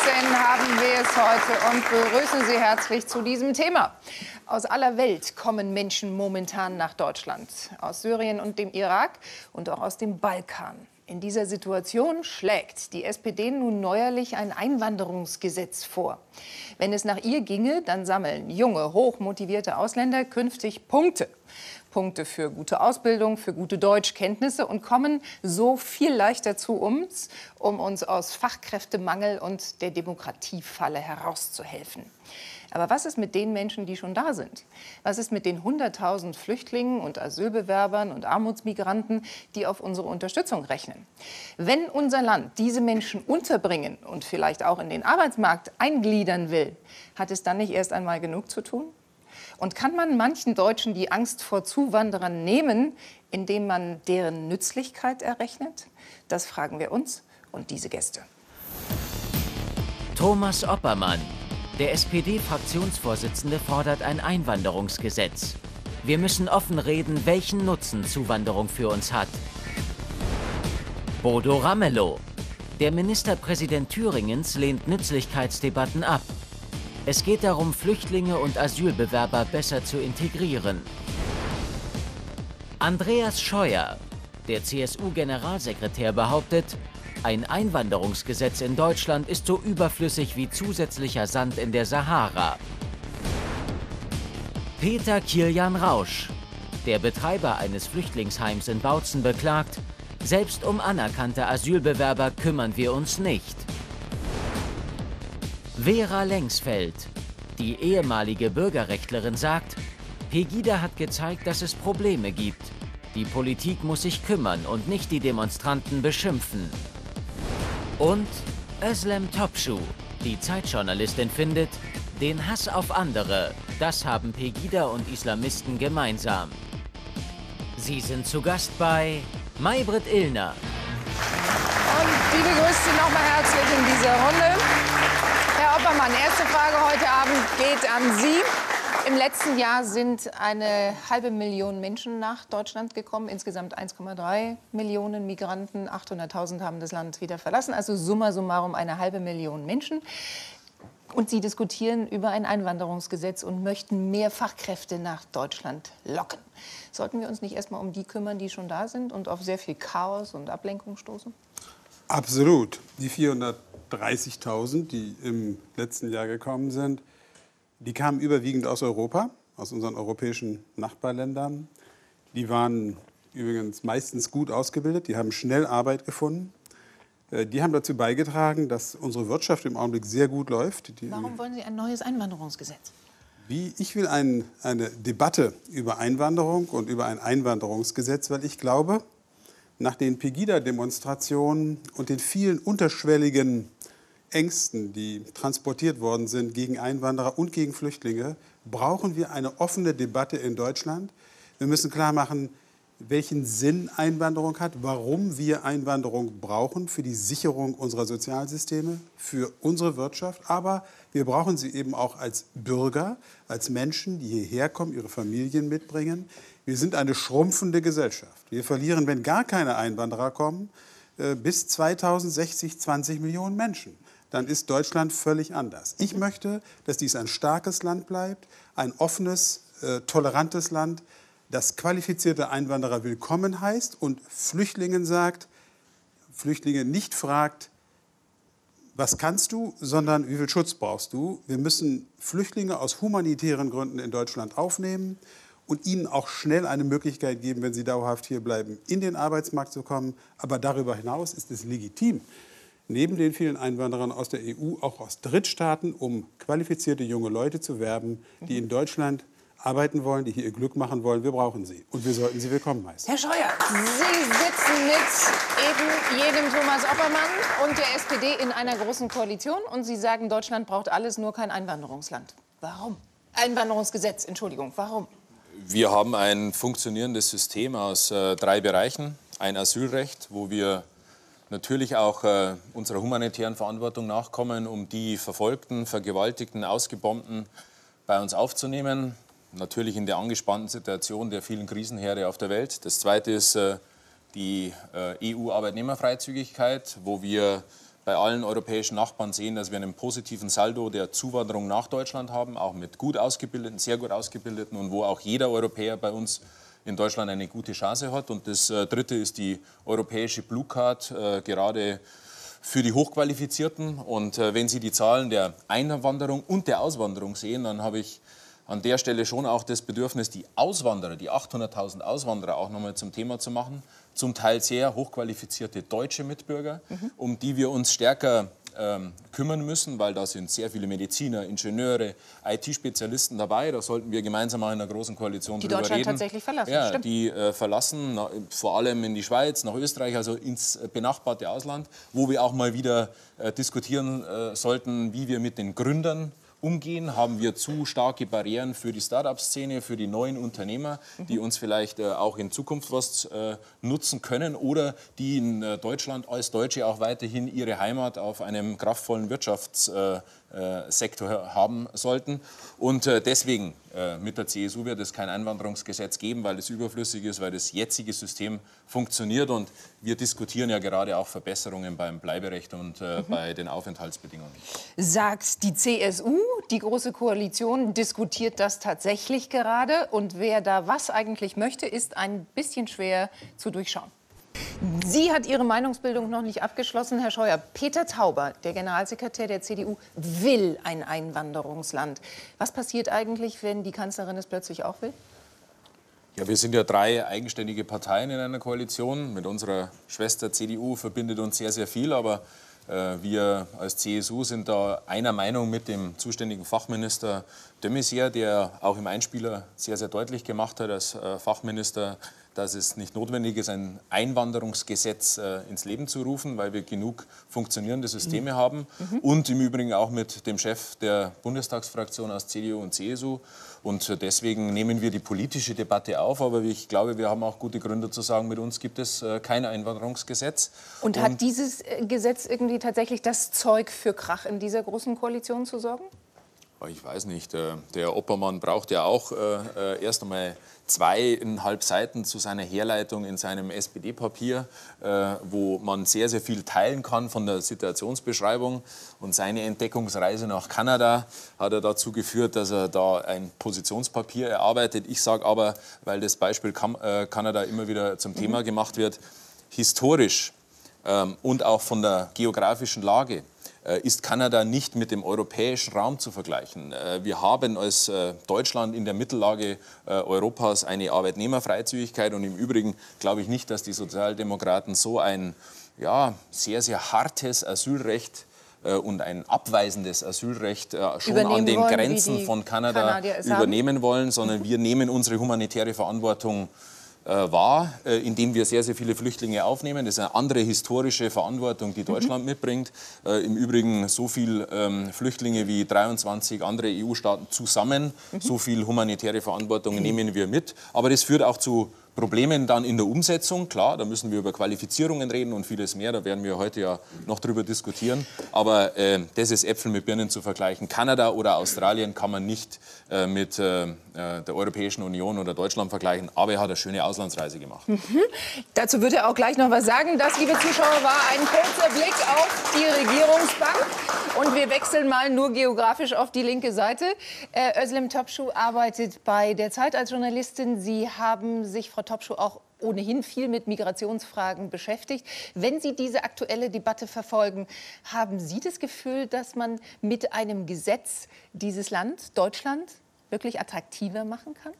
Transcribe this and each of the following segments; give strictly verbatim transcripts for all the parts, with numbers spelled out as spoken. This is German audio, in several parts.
vierzehn haben wir es heute und begrüßen Sie herzlich zu diesem Thema. Aus aller Welt kommen Menschen momentan nach Deutschland. Aus Syrien und dem Irak und auch aus dem Balkan. In dieser Situation schlägt die S P D nun neuerlich ein Einwanderungsgesetz vor. Wenn es nach ihr ginge, dann sammeln junge, hochmotivierte Ausländer künftig Punkte. Punkte für gute Ausbildung, für gute Deutschkenntnisse und kommen so viel leichter zu uns, um uns aus Fachkräftemangel und der Demokratiefalle herauszuhelfen. Aber was ist mit den Menschen, die schon da sind? Was ist mit den hunderttausend Flüchtlingen und Asylbewerbern und Armutsmigranten, die auf unsere Unterstützung rechnen? Wenn unser Land diese Menschen unterbringen und vielleicht auch in den Arbeitsmarkt eingliedern will, hat es dann nicht erst einmal genug zu tun? Und kann man manchen Deutschen die Angst vor Zuwanderern nehmen, indem man deren Nützlichkeit errechnet? Das fragen wir uns und diese Gäste. Thomas Oppermann, der S P D-Fraktionsvorsitzende, fordert ein Einwanderungsgesetz. Wir müssen offen reden, welchen Nutzen Zuwanderung für uns hat. Bodo Ramelow, der Ministerpräsident Thüringens, lehnt Nützlichkeitsdebatten ab. Es geht darum, Flüchtlinge und Asylbewerber besser zu integrieren. Andreas Scheuer, der C S U-Generalsekretär, behauptet, ein Einwanderungsgesetz in Deutschland ist so überflüssig wie zusätzlicher Sand in der Sahara. Peter Kilian Rausch, der Betreiber eines Flüchtlingsheims in Bautzen, beklagt, selbst um anerkannte Asylbewerber kümmern wir uns nicht. Vera Lengsfeld, die ehemalige Bürgerrechtlerin, sagt, Pegida hat gezeigt, dass es Probleme gibt. Die Politik muss sich kümmern und nicht die Demonstranten beschimpfen. Und Özlem Topçu, die Zeitjournalistin, findet, den Hass auf andere, das haben Pegida und Islamisten gemeinsam. Sie sind zu Gast bei Maybrit Illner. Und die begrüßt Sie noch mal herzlich in dieser Runde. Herr Oppermann, erste Frage heute Abend geht an Sie. Im letzten Jahr sind eine halbe Million Menschen nach Deutschland gekommen, insgesamt eins Komma drei Millionen Migranten, achthunderttausend haben das Land wieder verlassen, also summa summarum eine halbe Million Menschen. Und Sie diskutieren über ein Einwanderungsgesetz und möchten mehr Fachkräfte nach Deutschland locken. Sollten wir uns nicht erst mal um die kümmern, die schon da sind und auf sehr viel Chaos und Ablenkung stoßen? Absolut. Die vierhundertdreißigtausend, die im letzten Jahr gekommen sind, die kamen überwiegend aus Europa, aus unseren europäischen Nachbarländern. Die waren übrigens meistens gut ausgebildet, die haben schnell Arbeit gefunden. Die haben dazu beigetragen, dass unsere Wirtschaft im Augenblick sehr gut läuft. Die Warum wollen Sie ein neues Einwanderungsgesetz? Wie, ich will ein, eine Debatte über Einwanderung und über ein Einwanderungsgesetz, weil ich glaube, nach den Pegida-Demonstrationen und den vielen unterschwelligen Ängsten, die transportiert worden sind gegen Einwanderer und gegen Flüchtlinge, brauchen wir eine offene Debatte in Deutschland. Wir müssen klar machen, welchen Sinn Einwanderung hat, warum wir Einwanderung brauchen für die Sicherung unserer Sozialsysteme, für unsere Wirtschaft. Aber wir brauchen sie eben auch als Bürger, als Menschen, die hierher kommen, ihre Familien mitbringen. Wir sind eine schrumpfende Gesellschaft. Wir verlieren, wenn gar keine Einwanderer kommen, bis zweitausendsechzig zwanzig Millionen Menschen. Dann ist Deutschland völlig anders. Ich möchte, dass dies ein starkes Land bleibt, ein offenes, äh, tolerantes Land, das qualifizierte Einwanderer willkommen heißt und Flüchtlingen sagt, Flüchtlinge nicht fragt, was kannst du, sondern wie viel Schutz brauchst du. Wir müssen Flüchtlinge aus humanitären Gründen in Deutschland aufnehmen und ihnen auch schnell eine Möglichkeit geben, wenn sie dauerhaft hier bleiben, in den Arbeitsmarkt zu kommen. Aber darüber hinaus ist es legitim, neben den vielen Einwanderern aus der E U auch aus Drittstaaten, um qualifizierte junge Leute zu werben, die in Deutschland arbeiten wollen, die hier ihr Glück machen wollen. Wir brauchen sie. Und wir sollten sie willkommen heißen. Herr Scheuer, Sie sitzen mit eben jedem Thomas Oppermann und der S P D in einer großen Koalition. Und Sie sagen, Deutschland braucht alles, nur kein Einwanderungsland. Warum? Einwanderungsgesetz, Entschuldigung. Warum? Wir haben ein funktionierendes System aus äh, drei Bereichen. Ein Asylrecht, wo wir natürlich auch äh, unserer humanitären Verantwortung nachkommen, um die Verfolgten, Vergewaltigten, Ausgebombten bei uns aufzunehmen. Natürlich in der angespannten Situation der vielen Krisenherde auf der Welt. Das Zweite ist äh, die äh, E U-Arbeitnehmerfreizügigkeit, wo wir bei allen europäischen Nachbarn sehen, dass wir einen positiven Saldo der Zuwanderung nach Deutschland haben, auch mit gut ausgebildeten, sehr gut ausgebildeten und wo auch jeder Europäer bei uns in Deutschland eine gute Chance hat. Und das äh, Dritte ist die europäische Blue Card, äh, gerade für die Hochqualifizierten. Und äh, wenn Sie die Zahlen der Einwanderung und der Auswanderung sehen, dann habe ich an der Stelle schon auch das Bedürfnis, die Auswanderer, die achthunderttausend Auswanderer auch nochmal zum Thema zu machen. Zum Teil sehr hochqualifizierte deutsche Mitbürger, mhm. um die wir uns stärker ähm, kümmern müssen, weil da sind sehr viele Mediziner, Ingenieure, I T-Spezialisten dabei. Da sollten wir gemeinsam mal in einer großen Koalition die drüber reden. Die Deutschland tatsächlich verlassen, ja, stimmt. Die äh, verlassen, na, vor allem in die Schweiz, nach Österreich, also ins äh, benachbarte Ausland, wo wir auch mal wieder äh, diskutieren äh, sollten, wie wir mit den Gründern umgehen. Haben wir zu starke Barrieren für die Start-up-Szene, für die neuen Unternehmer, die uns vielleicht äh, auch in Zukunft was äh, nutzen können oder die in äh, Deutschland als Deutsche auch weiterhin ihre Heimat auf einem kraftvollen Wirtschaftssektor äh, äh, haben sollten. Und äh, deswegen äh, mit der C S U wird es kein Einwanderungsgesetz geben, weil es überflüssig ist, weil das jetzige System funktioniert. Und wir diskutieren ja gerade auch Verbesserungen beim Bleiberecht und äh, mhm. bei den Aufenthaltsbedingungen. Sagt die C S U, die Große Koalition diskutiert das tatsächlich gerade. Und wer da was eigentlich möchte, ist ein bisschen schwer zu durchschauen. Sie hat ihre Meinungsbildung noch nicht abgeschlossen, Herr Scheuer. Peter Tauber, der Generalsekretär der C D U, will ein Einwanderungsland. Was passiert eigentlich, wenn die Kanzlerin es plötzlich auch will? Ja, wir sind ja drei eigenständige Parteien in einer Koalition. Mit unserer Schwester C D U verbindet uns sehr, sehr viel. Aber äh, wir als C S U sind da einer Meinung mit dem zuständigen Fachminister de Maizière, der auch im Einspieler sehr, sehr deutlich gemacht hat als äh, Fachminister, dass es nicht notwendig ist, ein Einwanderungsgesetz äh, ins Leben zu rufen, weil wir genug funktionierende Systeme mhm. haben. Mhm. Und im Übrigen auch mit dem Chef der Bundestagsfraktion aus C D U und C S U. Und äh, deswegen nehmen wir die politische Debatte auf. Aber ich glaube, wir haben auch gute Gründe zu sagen, mit uns gibt es äh, kein Einwanderungsgesetz. Und, und hat dieses äh, Gesetz irgendwie tatsächlich das Zeug für Krach in dieser großen Koalition zu sorgen? Ich weiß nicht. Der Oppermann braucht ja auch äh, erst einmal zweieinhalb Seiten zu seiner Herleitung in seinem S P D-Papier, äh, wo man sehr, sehr viel teilen kann von der Situationsbeschreibung. Und seine Entdeckungsreise nach Kanada hat er dazu geführt, dass er da ein Positionspapier erarbeitet. Ich sage aber, weil das Beispiel Kam äh, Kanada immer wieder zum Thema gemacht wird, historisch ähm, und auch von der geografischen Lage ist Kanada nicht mit dem europäischen Raum zu vergleichen. Wir haben als Deutschland in der Mittellage Europas eine Arbeitnehmerfreizügigkeit und im Übrigen glaube ich nicht, dass die Sozialdemokraten so ein ja, sehr, sehr hartes Asylrecht und ein abweisendes Asylrecht schon an den wollen, Grenzen von Kanada übernehmen haben. wollen, sondern wir nehmen unsere humanitäre Verantwortung war, indem wir sehr, sehr viele Flüchtlinge aufnehmen. Das ist eine andere historische Verantwortung, die Deutschland mhm. mitbringt. Im Übrigen so viele ähm, Flüchtlinge wie dreiundzwanzig andere E U-Staaten zusammen. Mhm. So viel humanitäre Verantwortung mhm. nehmen wir mit. Aber das führt auch zu Problemen dann in der Umsetzung. Klar, da müssen wir über Qualifizierungen reden und vieles mehr. Da werden wir heute ja noch drüber diskutieren. Aber äh, das ist Äpfel mit Birnen zu vergleichen. Kanada oder Australien kann man nicht äh, mit äh, der Europäischen Union oder Deutschland vergleichen. Aber er hat eine schöne Auslandsreise gemacht. Mhm. Dazu wird er auch gleich noch was sagen. Das, liebe Zuschauer, war ein kurzer Blick auf die Regierungsbank. Und wir wechseln mal nur geografisch auf die linke Seite. Äh, Özlem Topçu arbeitet bei der Zeit als Journalistin. Sie haben sich, Frau Topçu, auch ohnehin viel mit Migrationsfragen beschäftigt. Wenn Sie diese aktuelle Debatte verfolgen, haben Sie das Gefühl, dass man mit einem Gesetz dieses Land, Deutschland, wirklich attraktiver machen kann?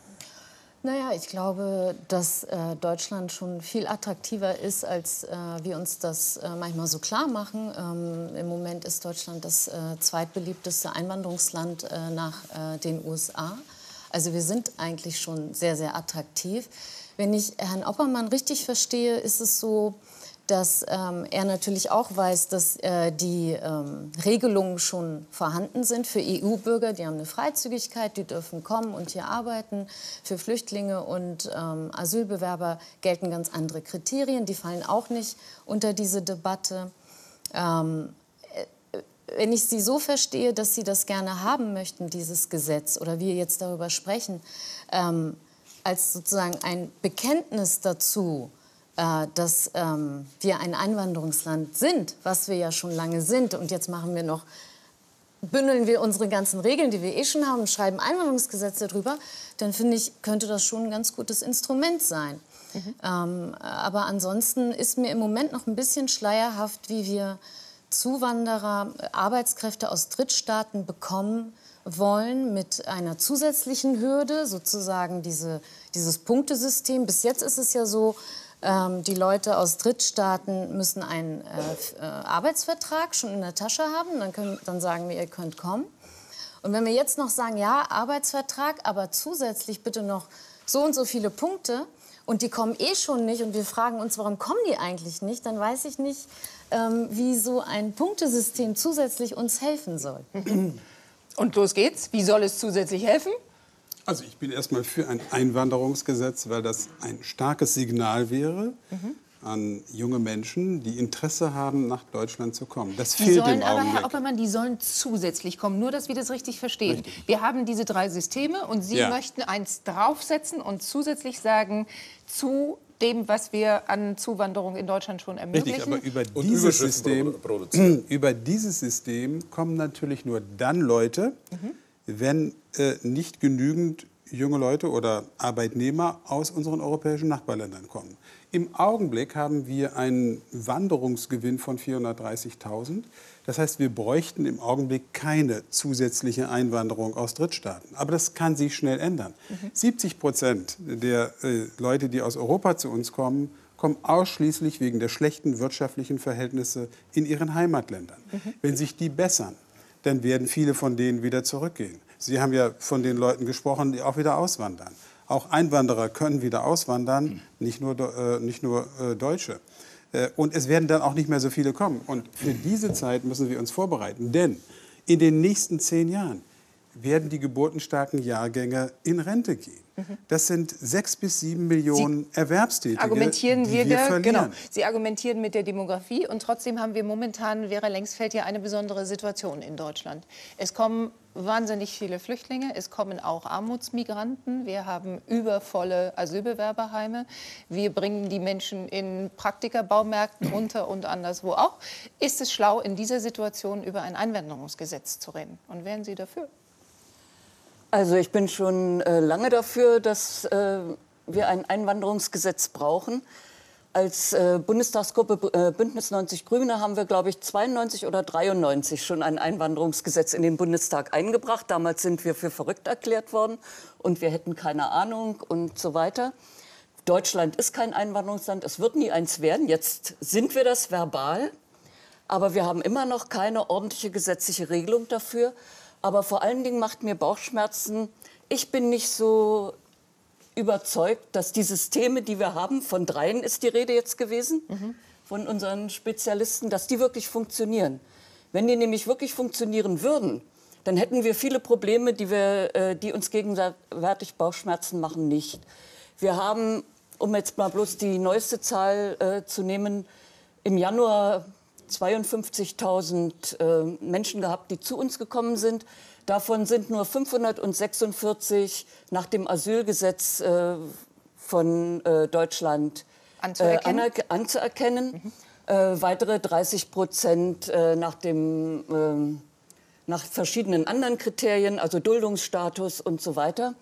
Naja, ich glaube, dass äh, Deutschland schon viel attraktiver ist, als äh, wir uns das äh, manchmal so klar machen. Ähm, Im Moment ist Deutschland das äh, zweitbeliebteste Einwanderungsland äh, nach äh, den U S A. Also wir sind eigentlich schon sehr, sehr attraktiv. Wenn ich Herrn Oppermann richtig verstehe, ist es so, dass ähm, er natürlich auch weiß, dass äh, die ähm, Regelungen schon vorhanden sind für E U-Bürger. Die haben eine Freizügigkeit, die dürfen kommen und hier arbeiten. Für Flüchtlinge und ähm, Asylbewerber gelten ganz andere Kriterien. Die fallen auch nicht unter diese Debatte. Ähm, wenn ich Sie so verstehe, dass Sie das gerne haben möchten, dieses Gesetz, oder wir jetzt darüber sprechen, ähm, als sozusagen ein Bekenntnis dazu, äh, dass ähm, wir ein Einwanderungsland sind, was wir ja schon lange sind. Und jetzt machen wir noch, bündeln wir unsere ganzen Regeln, die wir eh schon haben, schreiben Einwanderungsgesetze drüber, dann finde ich, könnte das schon ein ganz gutes Instrument sein. Mhm. Ähm, aber ansonsten ist mir im Moment noch ein bisschen schleierhaft, wie wir Zuwanderer, Arbeitskräfte aus Drittstaaten bekommen wollen mit einer zusätzlichen Hürde, sozusagen diese, dieses Punktesystem. Bis jetzt ist es ja so, ähm, die Leute aus Drittstaaten müssen einen äh, Arbeitsvertrag schon in der Tasche haben, dann, können, dann sagen wir, ihr könnt kommen. Und wenn wir jetzt noch sagen, ja, Arbeitsvertrag, aber zusätzlich bitte noch so und so viele Punkte, und die kommen eh schon nicht und wir fragen uns, warum kommen die eigentlich nicht, dann weiß ich nicht, ähm, wie so ein Punktesystem zusätzlich uns helfen soll. Und los geht's. Wie soll es zusätzlich helfen? Also ich bin erstmal für ein Einwanderungsgesetz, weil das ein starkes Signal wäre mhm. an junge Menschen, die Interesse haben, nach Deutschland zu kommen. Das die fehlt sollen im aber, Augenblick. Herr Oppermann, die sollen zusätzlich kommen, nur dass wir das richtig verstehen. Richtig. Wir haben diese drei Systeme und Sie ja. möchten eins draufsetzen und zusätzlich sagen, zu dem, was wir an Zuwanderung in Deutschland schon ermöglichen. Richtig, aber über dieses, System, über dieses System kommen natürlich nur dann Leute, mhm. wenn äh, nicht genügend junge Leute oder Arbeitnehmer aus unseren europäischen Nachbarländern kommen. Im Augenblick haben wir einen Wanderungsgewinn von vierhundertdreißigtausend. Das heißt, wir bräuchten im Augenblick keine zusätzliche Einwanderung aus Drittstaaten. Aber das kann sich schnell ändern. Mhm. siebzig Prozent der äh, Leute, die aus Europa zu uns kommen, kommen ausschließlich wegen der schlechten wirtschaftlichen Verhältnisse in ihren Heimatländern. Mhm. Wenn sich die bessern, dann werden viele von denen wieder zurückgehen. Sie haben ja von den Leuten gesprochen, die auch wieder auswandern. Auch Einwanderer können wieder auswandern, nicht nur, äh, nicht nur äh, Deutsche. Äh, und es werden dann auch nicht mehr so viele kommen. Und für diese Zeit müssen wir uns vorbereiten. Denn in den nächsten zehn Jahren werden die geburtenstarken Jahrgänge in Rente gehen. Mhm. Das sind sechs bis sieben Millionen Sie Erwerbstätige, argumentieren die wir, wir da, verlieren. Genau. Sie argumentieren mit der Demografie und trotzdem haben wir momentan, Vera Lengsfeld, ja eine besondere Situation in Deutschland. Es kommen wahnsinnig viele Flüchtlinge, es kommen auch Armutsmigranten, wir haben übervolle Asylbewerberheime, wir bringen die Menschen in Praktikerbaummärkten unter und anderswo auch. Ist es schlau, in dieser Situation über ein Einwanderungsgesetz zu reden? Und wären Sie dafür? Also ich bin schon äh, lange dafür, dass äh, wir ein Einwanderungsgesetz brauchen. Als äh, Bundestagsgruppe äh, Bündnis neunzig Grüne haben wir, glaube ich, zweiundneunzig oder dreiundneunzig schon ein Einwanderungsgesetz in den Bundestag eingebracht. Damals sind wir für verrückt erklärt worden und wir hätten keine Ahnung und so weiter. Deutschland ist kein Einwanderungsland, es wird nie eins werden. Jetzt sind wir das verbal, aber wir haben immer noch keine ordentliche gesetzliche Regelung dafür. Aber vor allen Dingen macht mir Bauchschmerzen, ich bin nicht so überzeugt, dass die Systeme, die wir haben, von dreien ist die Rede jetzt gewesen, mhm. von unseren Spezialisten, dass die wirklich funktionieren. Wenn die nämlich wirklich funktionieren würden, dann hätten wir viele Probleme, die, wir, äh, die uns gegenwärtig Bauchschmerzen machen, nicht. Wir haben, um jetzt mal bloß die neueste Zahl äh, zu nehmen, im Januar zweiundfünfzigtausend äh, Menschen gehabt, die zu uns gekommen sind. Davon sind nur fünfhundertsechsundvierzig nach dem Asylgesetz äh, von äh, Deutschland anzuerkennen. Äh, anzuerkennen. Mhm. Äh, weitere dreißig Prozent äh, nach, dem, äh, nach verschiedenen anderen Kriterien, also Duldungsstatus und so weiter.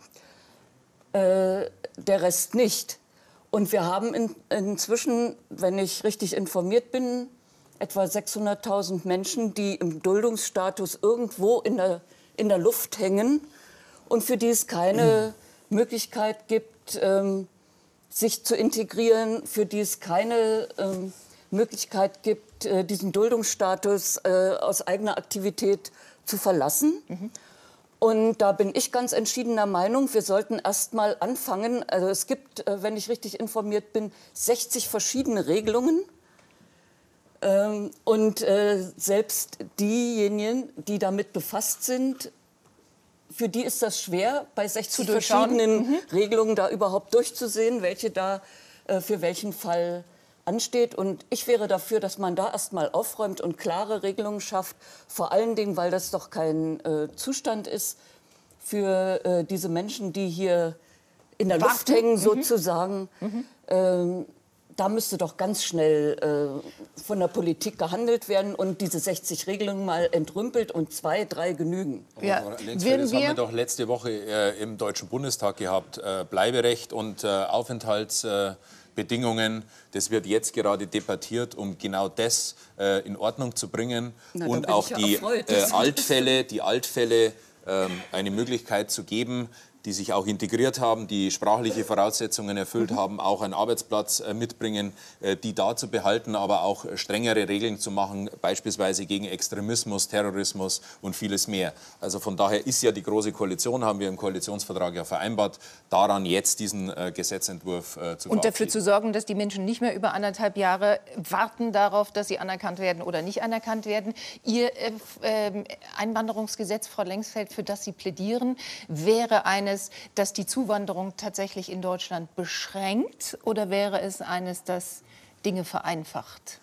Äh, der Rest nicht. Und wir haben in, inzwischen, wenn ich richtig informiert bin, etwa sechshunderttausend Menschen, die im Duldungsstatus irgendwo in der, in der Luft hängen und für die es keine mhm. Möglichkeit gibt, ähm, sich zu integrieren, für die es keine ähm, Möglichkeit gibt, äh, diesen Duldungsstatus äh, aus eigener Aktivität zu verlassen. Mhm. Und da bin ich ganz entschiedener Meinung, wir sollten erst mal anfangen. Also es gibt, äh, wenn ich richtig informiert bin, sechzig verschiedene Regelungen. Ähm, und äh, selbst diejenigen, die damit befasst sind, für die ist das schwer, bei sechzig verschiedenen mhm. Regelungen da überhaupt durchzusehen, welche da äh, für welchen Fall ansteht. Und ich wäre dafür, dass man da erst mal aufräumt und klare Regelungen schafft. Vor allen Dingen, weil das doch kein äh, Zustand ist für äh, diese Menschen, die hier in der Warten. Luft hängen, mhm. sozusagen. Mhm. Ähm, da müsste doch ganz schnell äh, von der Politik gehandelt werden und diese sechzig Regelungen mal entrümpelt und zwei, drei genügen. Ja. Aber Lenzfeld, das haben wir doch letzte Woche äh, im Deutschen Bundestag gehabt. Äh, Bleiberecht und äh, Aufenthaltsbedingungen, äh, das wird jetzt gerade debattiert, um genau das äh, in Ordnung zu bringen. Na, und auch die äh, Altfälle, die Altfälle äh, eine Möglichkeit zu geben, die sich auch integriert haben, die sprachliche Voraussetzungen erfüllt haben, auch einen Arbeitsplatz äh, mitbringen, äh, die da zu behalten, aber auch strengere Regeln zu machen, beispielsweise gegen Extremismus, Terrorismus und vieles mehr. Also von daher ist ja die Große Koalition, haben wir im Koalitionsvertrag ja vereinbart, daran jetzt diesen äh, Gesetzentwurf äh, zu Und dafür zu sorgen, dass die Menschen nicht mehr über anderthalb Jahre warten darauf, dass sie anerkannt werden oder nicht anerkannt werden. Ihr äh, äh, Einwanderungsgesetz, Frau Lengsfeld, für das Sie plädieren, wäre eines, dass die Zuwanderung tatsächlich in Deutschland beschränkt, oder wäre es eines, das Dinge vereinfacht?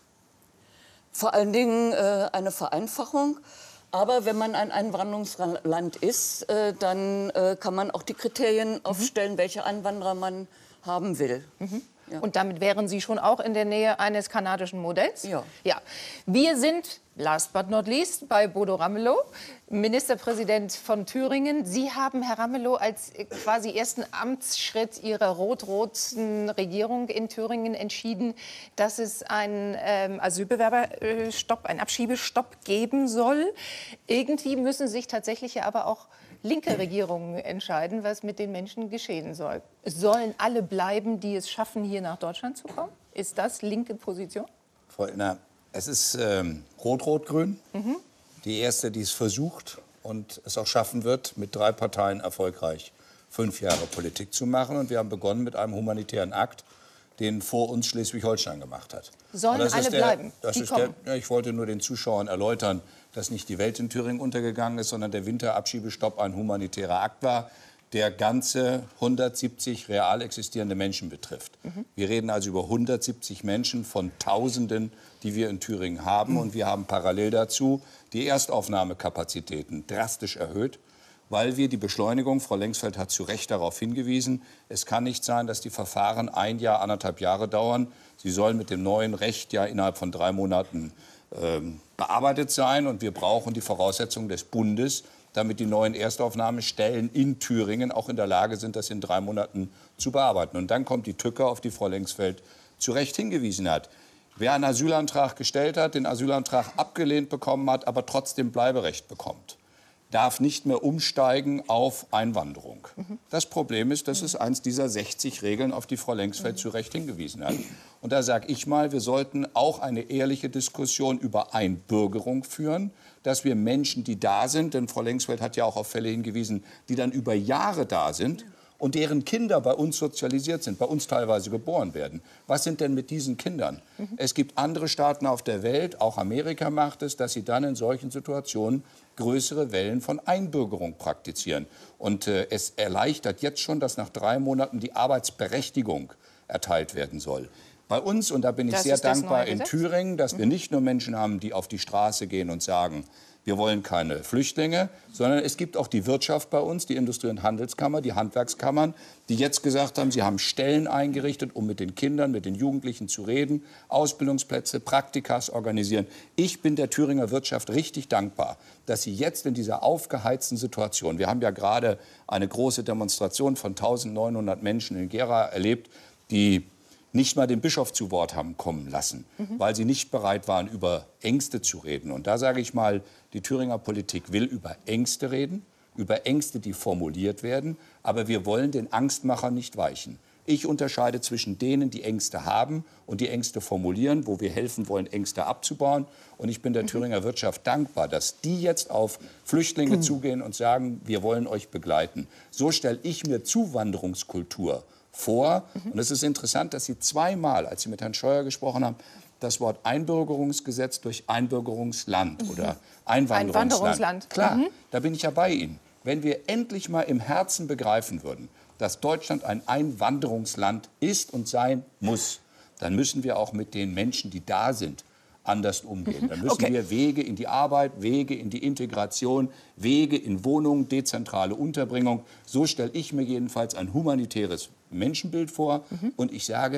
Vor allen Dingen äh, eine Vereinfachung. Aber wenn man ein Einwanderungsland ist, äh, dann äh, kann man auch die Kriterien mhm. aufstellen, welche Einwanderer man haben will. Mhm. Ja. Und damit wären Sie schon auch in der Nähe eines kanadischen Modells? Ja. Ja. Wir sind, last but not least, bei Bodo Ramelow, Ministerpräsident von Thüringen. Sie haben, Herr Ramelow, als quasi ersten Amtsschritt Ihrer rot-roten Regierung in Thüringen entschieden, dass es einen ähm, Asylbewerberstopp, einen Abschiebestopp geben soll. Irgendwie müssen sich tatsächlich aber auch linke Regierungen entscheiden, was mit den Menschen geschehen soll. Sollen alle bleiben, die es schaffen, hier nach Deutschland zu kommen? Ist das linke Position? Frau Illner, es ist ähm, Rot-Rot-Grün. Mhm. Die erste, die es versucht und es auch schaffen wird, mit drei Parteien erfolgreich fünf Jahre Politik zu machen. Und wir haben begonnen mit einem humanitären Akt, den vor uns Schleswig-Holstein gemacht hat. Sollen alle der, bleiben? Das die ist kommen. der, ja, ich wollte nur den Zuschauern erläutern, dass nicht die Welt in Thüringen untergegangen ist, sondern der Winterabschiebestopp ein humanitärer Akt war, der ganze hundertsiebzig real existierende Menschen betrifft. Mhm. Wir reden also über hundertsiebzig Menschen von Tausenden, die wir in Thüringen haben. Mhm. Und wir haben parallel dazu die Erstaufnahmekapazitäten drastisch erhöht, weil wir die Beschleunigung, Frau Lengsfeld hat zu Recht darauf hingewiesen, es kann nicht sein, dass die Verfahren ein Jahr, anderthalb Jahre dauern. Sie sollen mit dem neuen Recht ja innerhalb von drei Monaten ähm, bearbeitet sein. Und wir brauchen die Voraussetzungen des Bundes, damit die neuen Erstaufnahmestellen in Thüringen auch in der Lage sind, das in drei Monaten zu bearbeiten. Und dann kommt die Tücke, auf die Frau Lengsfeld zu Recht hingewiesen hat. Wer einen Asylantrag gestellt hat, den Asylantrag abgelehnt bekommen hat, aber trotzdem Bleiberecht bekommt, darf nicht mehr umsteigen auf Einwanderung. Mhm. Das Problem ist, das ist eins dieser sechzig Regeln, auf die Frau Lengsfeld mhm. zu Recht hingewiesen hat. Und da sage ich mal, wir sollten auch eine ehrliche Diskussion über Einbürgerung führen, dass wir Menschen, die da sind, denn Frau Lengsfeld hat ja auch auf Fälle hingewiesen, die dann über Jahre da sind und deren Kinder bei uns sozialisiert sind, bei uns teilweise geboren werden. Was sind denn mit diesen Kindern? Mhm. Es gibt andere Staaten auf der Welt, auch Amerika macht es, dass sie dann in solchen Situationen größere Wellen von Einbürgerung praktizieren. Und äh, es erleichtert jetzt schon, dass nach drei Monaten die Arbeitsberechtigung erteilt werden soll. Bei uns, und da bin ich das sehr dankbar in Gesetz? Thüringen, dass mhm. wir nicht nur Menschen haben, die auf die Straße gehen und sagen, wir wollen keine Flüchtlinge, sondern es gibt auch die Wirtschaft bei uns, die Industrie- und Handelskammer, die Handwerkskammern, die jetzt gesagt haben, sie haben Stellen eingerichtet, um mit den Kindern, mit den Jugendlichen zu reden, Ausbildungsplätze, Praktikas organisieren. Ich bin der Thüringer Wirtschaft richtig dankbar, dass sie jetzt in dieser aufgeheizten Situation, wir haben ja gerade eine große Demonstration von eintausendneunhundert Menschen in Gera erlebt, die nicht mal den Bischof zu Wort haben kommen lassen, mhm. weil sie nicht bereit waren, über Ängste zu reden. Und da sage ich mal, die Thüringer Politik will über Ängste reden, über Ängste, die formuliert werden. Aber wir wollen den Angstmachern nicht weichen. Ich unterscheide zwischen denen, die Ängste haben und die Ängste formulieren, wo wir helfen wollen, Ängste abzubauen. Und ich bin der mhm. Thüringer Wirtschaft dankbar, dass die jetzt auf Flüchtlinge mhm. zugehen und sagen, wir wollen euch begleiten. So stelle ich mir Zuwanderungskultur vor. Mhm. Und es ist interessant, dass Sie zweimal, als Sie mit Herrn Scheuer gesprochen haben, das Wort Einbürgerungsgesetz durch Einbürgerungsland mhm. oder Einwanderungsland. Einwanderungsland. Klar, mhm. da bin ich ja bei Ihnen. Wenn wir endlich mal im Herzen begreifen würden, dass Deutschland ein Einwanderungsland ist und sein muss, dann müssen wir auch mit den Menschen, die da sind, anders umgehen. Dann müssen okay. wir Wege in die Arbeit, Wege in die Integration, Wege in Wohnungen, dezentrale Unterbringung. So stelle ich mir jedenfalls ein humanitäres Menschenbild vor. Mhm. Und ich sage,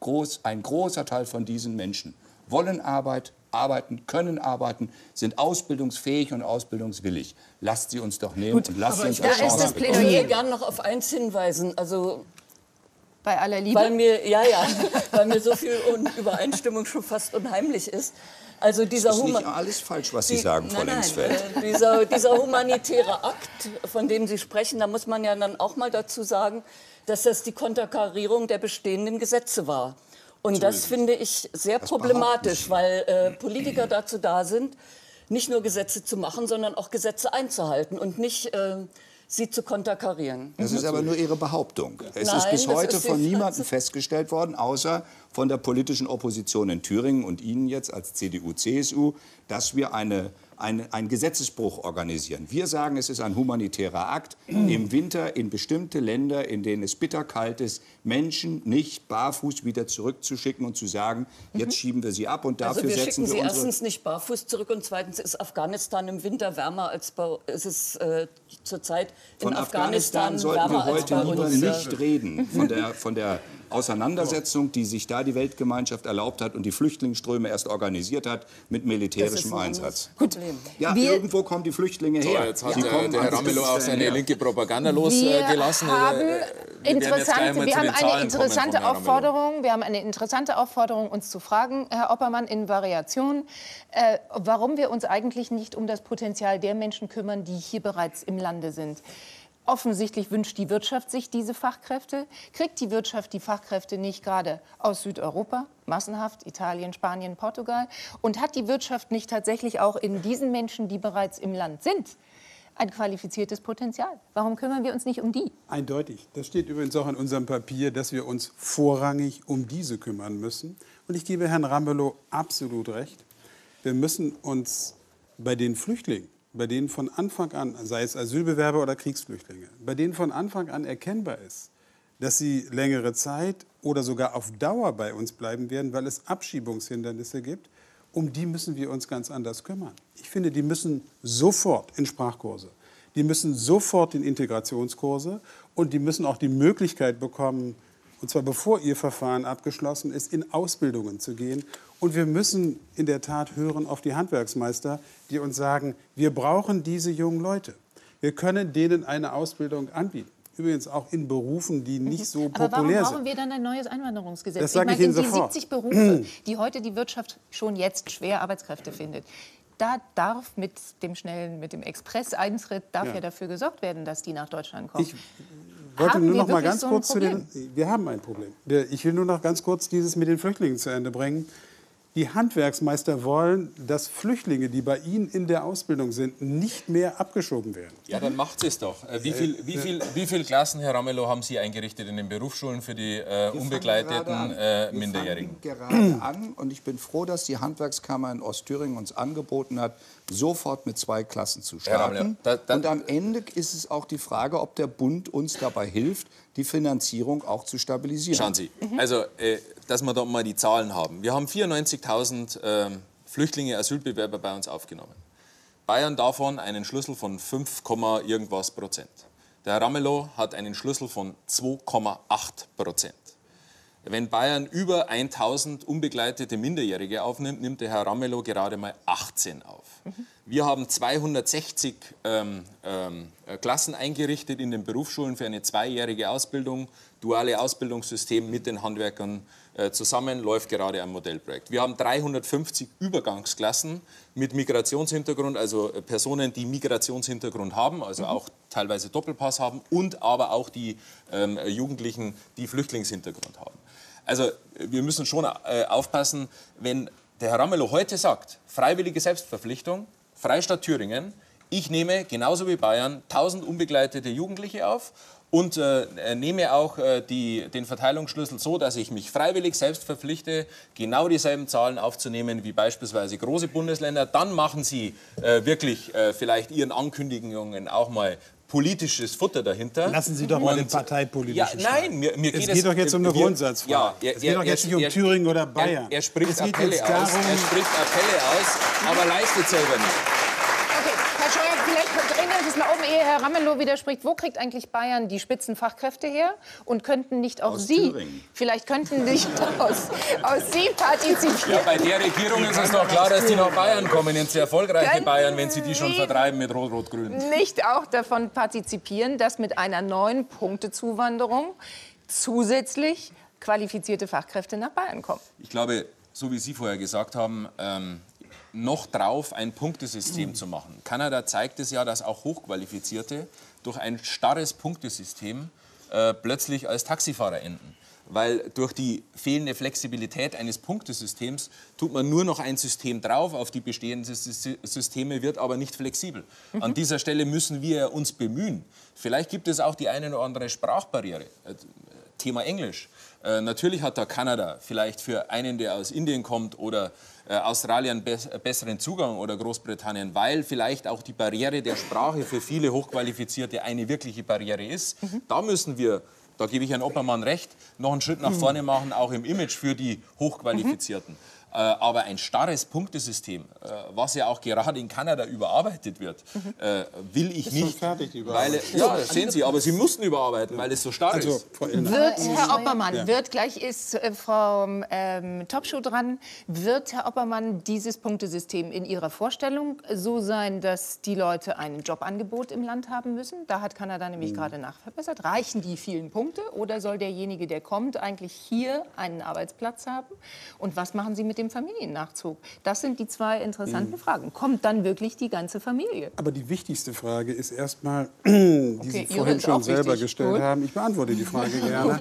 groß, ein großer Teil von diesen Menschen wollen Arbeit, arbeiten, können arbeiten, sind ausbildungsfähig und ausbildungswillig. Lasst sie uns doch nehmen. Gut, und lasst uns da ist das Ich würde gerne noch auf eins hinweisen. Also bei aller Liebe? Weil mir, ja, ja, weil mir so viel Übereinstimmung schon fast unheimlich ist. Also dieser das ist Huma nicht alles falsch, was Sie sagen, Frau Linksfeld. Äh, dieser, dieser humanitäre Akt, von dem Sie sprechen, da muss man ja dann auch mal dazu sagen, dass das die Konterkarierung der bestehenden Gesetze war. Und das finde ich sehr das problematisch, weil äh, Politiker dazu da sind, nicht nur Gesetze zu machen, sondern auch Gesetze einzuhalten und nicht äh, sie zu konterkarieren. Das ist aber nur Ihre Behauptung. Es Nein, ist bis heute ist von niemandem festgestellt worden, außer von der politischen Opposition in Thüringen und Ihnen jetzt als C D U C S U, dass wir eine, eine, einen Gesetzesbruch organisieren. Wir sagen, es ist ein humanitärer Akt, im Winter in bestimmte Länder, in denen es bitterkalt ist, Menschen nicht barfuß wieder zurückzuschicken und zu sagen, jetzt schieben wir sie ab und dafür also wir setzen schicken wir sie unsere... erstens nicht barfuß zurück und zweitens ist Afghanistan im Winter wärmer als bei ist es äh, zurzeit in Von Afghanistan, Afghanistan sollten wir heute als bei lieber uns. nicht reden. Von der, von der Auseinandersetzung, die sich da die Weltgemeinschaft erlaubt hat und die Flüchtlingsströme erst organisiert hat mit militärischem Einsatz. Gut. Ja, Wir irgendwo kommen die Flüchtlinge her. So, jetzt hat Sie äh, kommen der Herr ans Ramelow auch Christenstein seine her. linke Propaganda Wir losgelassen. haben, Äh, wir interessante, wir haben eine interessante Ramelow. Aufforderung. Wir haben eine interessante Aufforderung, uns zu fragen, Herr Oppermann, in Variation, äh, warum wir uns eigentlich nicht um das Potenzial der Menschen kümmern, die hier bereits im Lande sind. Offensichtlich wünscht die Wirtschaft sich diese Fachkräfte. Kriegt die Wirtschaft die Fachkräfte nicht gerade aus Südeuropa, massenhaft, Italien, Spanien, Portugal? Und hat die Wirtschaft nicht tatsächlich auch in diesen Menschen, die bereits im Land sind, ein qualifiziertes Potenzial? Warum kümmern wir uns nicht um die? Eindeutig. Das steht übrigens auch in unserem Papier, dass wir uns vorrangig um diese kümmern müssen. Und ich gebe Herrn Ramelow absolut recht. Wir müssen uns bei den Flüchtlingen, bei denen von Anfang an, sei es Asylbewerber oder Kriegsflüchtlinge, bei denen von Anfang an erkennbar ist, dass sie längere Zeit oder sogar auf Dauer bei uns bleiben werden, weil es Abschiebungshindernisse gibt, um die müssen wir uns ganz anders kümmern. Ich finde, die müssen sofort in Sprachkurse, die müssen sofort in Integrationskurse und die müssen auch die Möglichkeit bekommen, und zwar bevor ihr Verfahren abgeschlossen ist, in Ausbildungen zu gehen. Und wir müssen in der Tat hören auf die Handwerksmeister, die uns sagen, wir brauchen diese jungen Leute. Wir können denen eine Ausbildung anbieten. Übrigens auch in Berufen, die nicht so populär sind. Aber warum brauchen wir dann ein neues Einwanderungsgesetz? Das sage ich meine, Ihnen sofort. Die siebzig Berufe, die heute die Wirtschaft schon jetzt schwer Arbeitskräfte findet. Da darf mit dem schnellen, mit dem Express-Eintritt darf ja. ja dafür gesorgt werden, dass die nach Deutschland kommen. Ich wollte haben nur noch wir mal ganz so kurz zu Problem? den. Wir haben ein Problem. Ich will nur noch ganz kurz dieses mit den Flüchtlingen zu Ende bringen. Die Handwerksmeister wollen, dass Flüchtlinge, die bei ihnen in der Ausbildung sind, nicht mehr abgeschoben werden. Ja, dann macht es doch. Wie viel, wie, viel, wie viele Klassen, Herr Ramelow, haben Sie eingerichtet in den Berufsschulen für die äh, unbegleiteten äh, Minderjährigen? Wir fangen gerade an und ich bin froh, dass die Handwerkskammer in Ostthüringen uns angeboten hat, sofort mit zwei Klassen zu starten. Da, da, und am Ende ist es auch die Frage, ob der Bund uns dabei hilft, die Finanzierung auch zu stabilisieren. Schauen Sie, also, äh, dass wir da mal die Zahlen haben. Wir haben vierundneunzigtausend äh, Flüchtlinge, Asylbewerber bei uns aufgenommen. Bayern davon einen Schlüssel von fünf, irgendwas Prozent. Der Herr Ramelow hat einen Schlüssel von zwei Komma acht Prozent. Wenn Bayern über tausend unbegleitete Minderjährige aufnimmt, nimmt der Herr Ramelow gerade mal achtzehn auf. Mhm. Wir haben zweihundertsechzig ähm, ähm, Klassen eingerichtet in den Berufsschulen für eine zweijährige Ausbildung, duale Ausbildungssystem mit den Handwerkern äh, zusammen, läuft gerade ein Modellprojekt. Wir haben dreihundertfünfzig Übergangsklassen mit Migrationshintergrund, also äh, Personen, die Migrationshintergrund haben, also mhm. auch teilweise Doppelpass haben und aber auch die ähm, Jugendlichen, die Flüchtlingshintergrund haben. Also wir müssen schon äh, aufpassen, wenn der Herr Ramelow heute sagt, freiwillige Selbstverpflichtung, Freistaat Thüringen, ich nehme genauso wie Bayern tausend unbegleitete Jugendliche auf und äh, nehme auch äh, die, den Verteilungsschlüssel so, dass ich mich freiwillig selbst verpflichte, genau dieselben Zahlen aufzunehmen wie beispielsweise große Bundesländer. Dann machen Sie äh, wirklich äh, vielleicht Ihren Ankündigungen auch mal politisches Futter dahinter. Lassen Sie doch mal den parteipolitischen ja, Nein, mir, mir geht es geht es, doch jetzt um eine wir, Grundsatzfrage. Ja, er, es geht er, doch jetzt nicht um er, Thüringen oder Bayern. Er, er, spricht es geht Appelle jetzt aus, darum, er spricht Appelle aus, aber leistet selber nicht. Okay, Herr Scheuer, vielleicht drehen wir das mal um, ihr Herr Ramelow widerspricht, wo kriegt eigentlich Bayern die Spitzenfachkräfte her? Und könnten nicht auch Aus Sie, Thüringen. vielleicht könnten nicht aus, aus Sie partizipieren? Ja, bei der Regierung ist es doch klar, dass die nach Bayern kommen, ins erfolgreiche Könnten Bayern, wenn sie die schon Sie vertreiben mit Rot-Rot-Grün. Nicht auch davon partizipieren, dass mit einer neuen Punktezuwanderung zusätzlich qualifizierte Fachkräfte nach Bayern kommen? Ich glaube, so wie Sie vorher gesagt haben, ähm, noch drauf ein Punktesystem mhm. zu machen. Kanada zeigt es ja, dass auch Hochqualifizierte durch ein starres Punktesystem äh, plötzlich als Taxifahrer enden. Weil durch die fehlende Flexibilität eines Punktesystems tut man nur noch ein System drauf auf die bestehenden Systeme, wird aber nicht flexibel. Mhm. An dieser Stelle müssen wir uns bemühen. Vielleicht gibt es auch die eine oder andere Sprachbarriere. Thema Englisch. Äh, natürlich hat da Kanada vielleicht für einen, der aus Indien kommt oder äh, Australien be besseren Zugang oder Großbritannien, weil vielleicht auch die Barriere der Sprache für viele Hochqualifizierte eine wirkliche Barriere ist. Mhm. Da müssen wir, da gebe ich Herrn Oppermann recht, noch einen Schritt nach vorne machen, auch im Image für die Hochqualifizierten. Mhm. Äh, aber ein starres Punktesystem, äh, was ja auch gerade in Kanada überarbeitet wird, mhm. äh, will ich ist nicht. Fertig, weil, ja, sehen Sie, aber Sie mussten überarbeiten, weil es so stark also, ist. Wird, Herr Oppermann, ja. wird, gleich ist äh, Frau ähm, Topschuh dran, wird, Herr Oppermann, dieses Punktesystem in Ihrer Vorstellung so sein, dass die Leute ein Jobangebot im Land haben müssen? Da hat Kanada nämlich mhm. gerade nachverbessert. Reichen die vielen Punkte oder soll derjenige, der kommt, eigentlich hier einen Arbeitsplatz haben? Und was machen Sie mit dem Familiennachzug? Das sind die zwei interessanten mhm. Fragen. Kommt dann wirklich die ganze Familie? Aber die wichtigste Frage ist erstmal, die okay, Sie vorhin schon selber wichtig. gestellt Gut. haben. Ich beantworte die Frage gerne.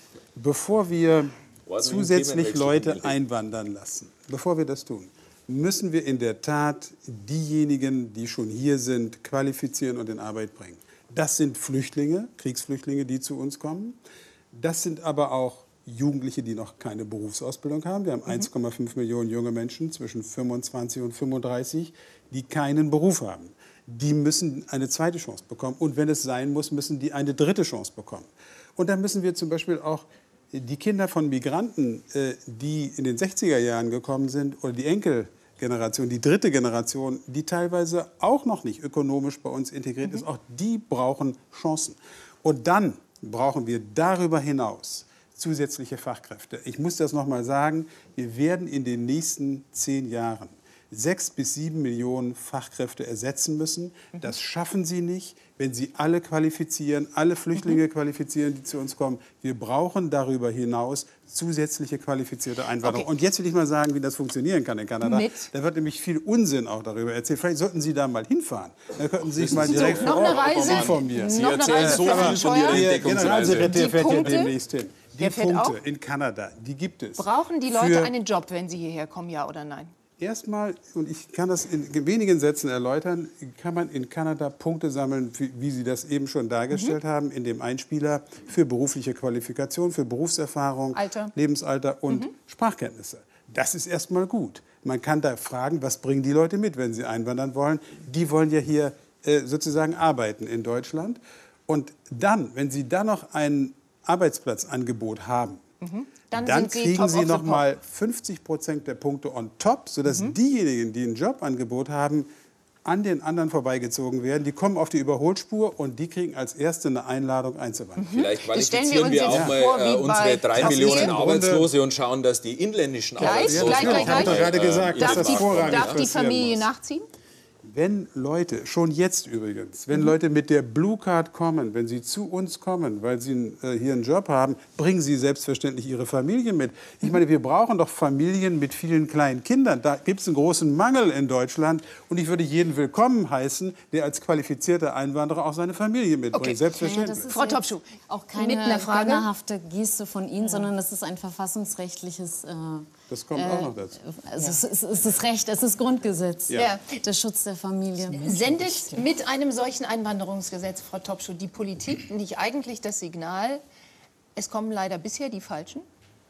Bevor wir zusätzlich Leute einwandern lassen, bevor wir das tun, müssen wir in der Tat diejenigen, die schon hier sind, qualifizieren und in Arbeit bringen. Das sind Flüchtlinge, Kriegsflüchtlinge, die zu uns kommen. Das sind aber auch Jugendliche, die noch keine Berufsausbildung haben. Wir haben mhm. eins Komma fünf Millionen junge Menschen zwischen fünfundzwanzig und fünfunddreißig, die keinen Beruf haben. Die müssen eine zweite Chance bekommen. Und wenn es sein muss, müssen die eine dritte Chance bekommen. Und dann müssen wir zum Beispiel auch die Kinder von Migranten, die in den sechziger Jahren gekommen sind, oder die Enkelgeneration, die dritte Generation, die teilweise auch noch nicht ökonomisch bei uns integriert mhm. ist, auch die brauchen Chancen. Und dann brauchen wir darüber hinaus zusätzliche Fachkräfte. Ich muss das noch mal sagen, wir werden in den nächsten zehn Jahren sechs bis sieben Millionen Fachkräfte ersetzen müssen. Das schaffen Sie nicht, wenn Sie alle qualifizieren, alle Flüchtlinge qualifizieren, die zu uns kommen. Wir brauchen darüber hinaus zusätzliche qualifizierte Einwanderung. Okay. Und jetzt will ich mal sagen, wie das funktionieren kann in Kanada. Mit? Da wird nämlich viel Unsinn auch darüber erzählt. Vielleicht sollten Sie da mal hinfahren. Da könnten Sie sich mal direkt so, vor Ort informieren. Sie erzählen so viel von Ihrer Der Entdeckungsreise. Generalsekretär fährt hier demnächst hin. Die Der fährt Punkte auch? in Kanada, die gibt es. Brauchen die Leute Für einen Job, wenn sie hierher kommen, ja oder nein? Erstmal, und ich kann das in wenigen Sätzen erläutern, kann man in Kanada Punkte sammeln, wie Sie das eben schon dargestellt mhm. haben, in dem Einspieler für berufliche Qualifikation, für Berufserfahrung, Alter. Lebensalter und mhm. Sprachkenntnisse. Das ist erstmal gut. Man kann da fragen, was bringen die Leute mit, wenn sie einwandern wollen. Die wollen ja hier äh, sozusagen arbeiten in Deutschland. Und dann, wenn sie dann noch ein Arbeitsplatzangebot haben, mhm. Dann, dann kriegen Sie noch mal fünfzig Prozent der Punkte on top, sodass mhm. diejenigen, die ein Jobangebot haben, an den anderen vorbeigezogen werden. Die kommen auf die Überholspur und die kriegen als Erste eine Einladung einzuwandern. Mhm. Vielleicht qualifizieren wir, wir auch mal vor, äh, unsere drei Millionen Arbeitslose und schauen, dass die inländischen gleich, Arbeitslosen... Gleich, gleich, gleich. Ich habe gerade gesagt, darf dass die, das vorrangig darf die Familie muss. nachziehen? Wenn Leute, schon jetzt übrigens, wenn mhm. Leute mit der Blue Card kommen, wenn sie zu uns kommen, weil sie äh, hier einen Job haben, bringen sie selbstverständlich ihre Familie mit. Ich meine, wir brauchen doch Familien mit vielen kleinen Kindern. Da gibt es einen großen Mangel in Deutschland. Und ich würde jeden willkommen heißen, der als qualifizierter Einwanderer auch seine Familie mitbringt. Okay. Selbstverständlich. Ja, das ist Frau Topschuh, auch keine mit einer Frage? gönnerhafte Geste von Ihnen, ja. sondern das ist ein verfassungsrechtliches... Äh, das kommt auch noch dazu. Also ja. es, ist, es ist Recht, es ist Grundgesetz. Ja. Der Schutz der Familie. Sendet mit einem solchen Einwanderungsgesetz, Frau Topschuh, die Politik nicht eigentlich das Signal, es kommen leider bisher die Falschen?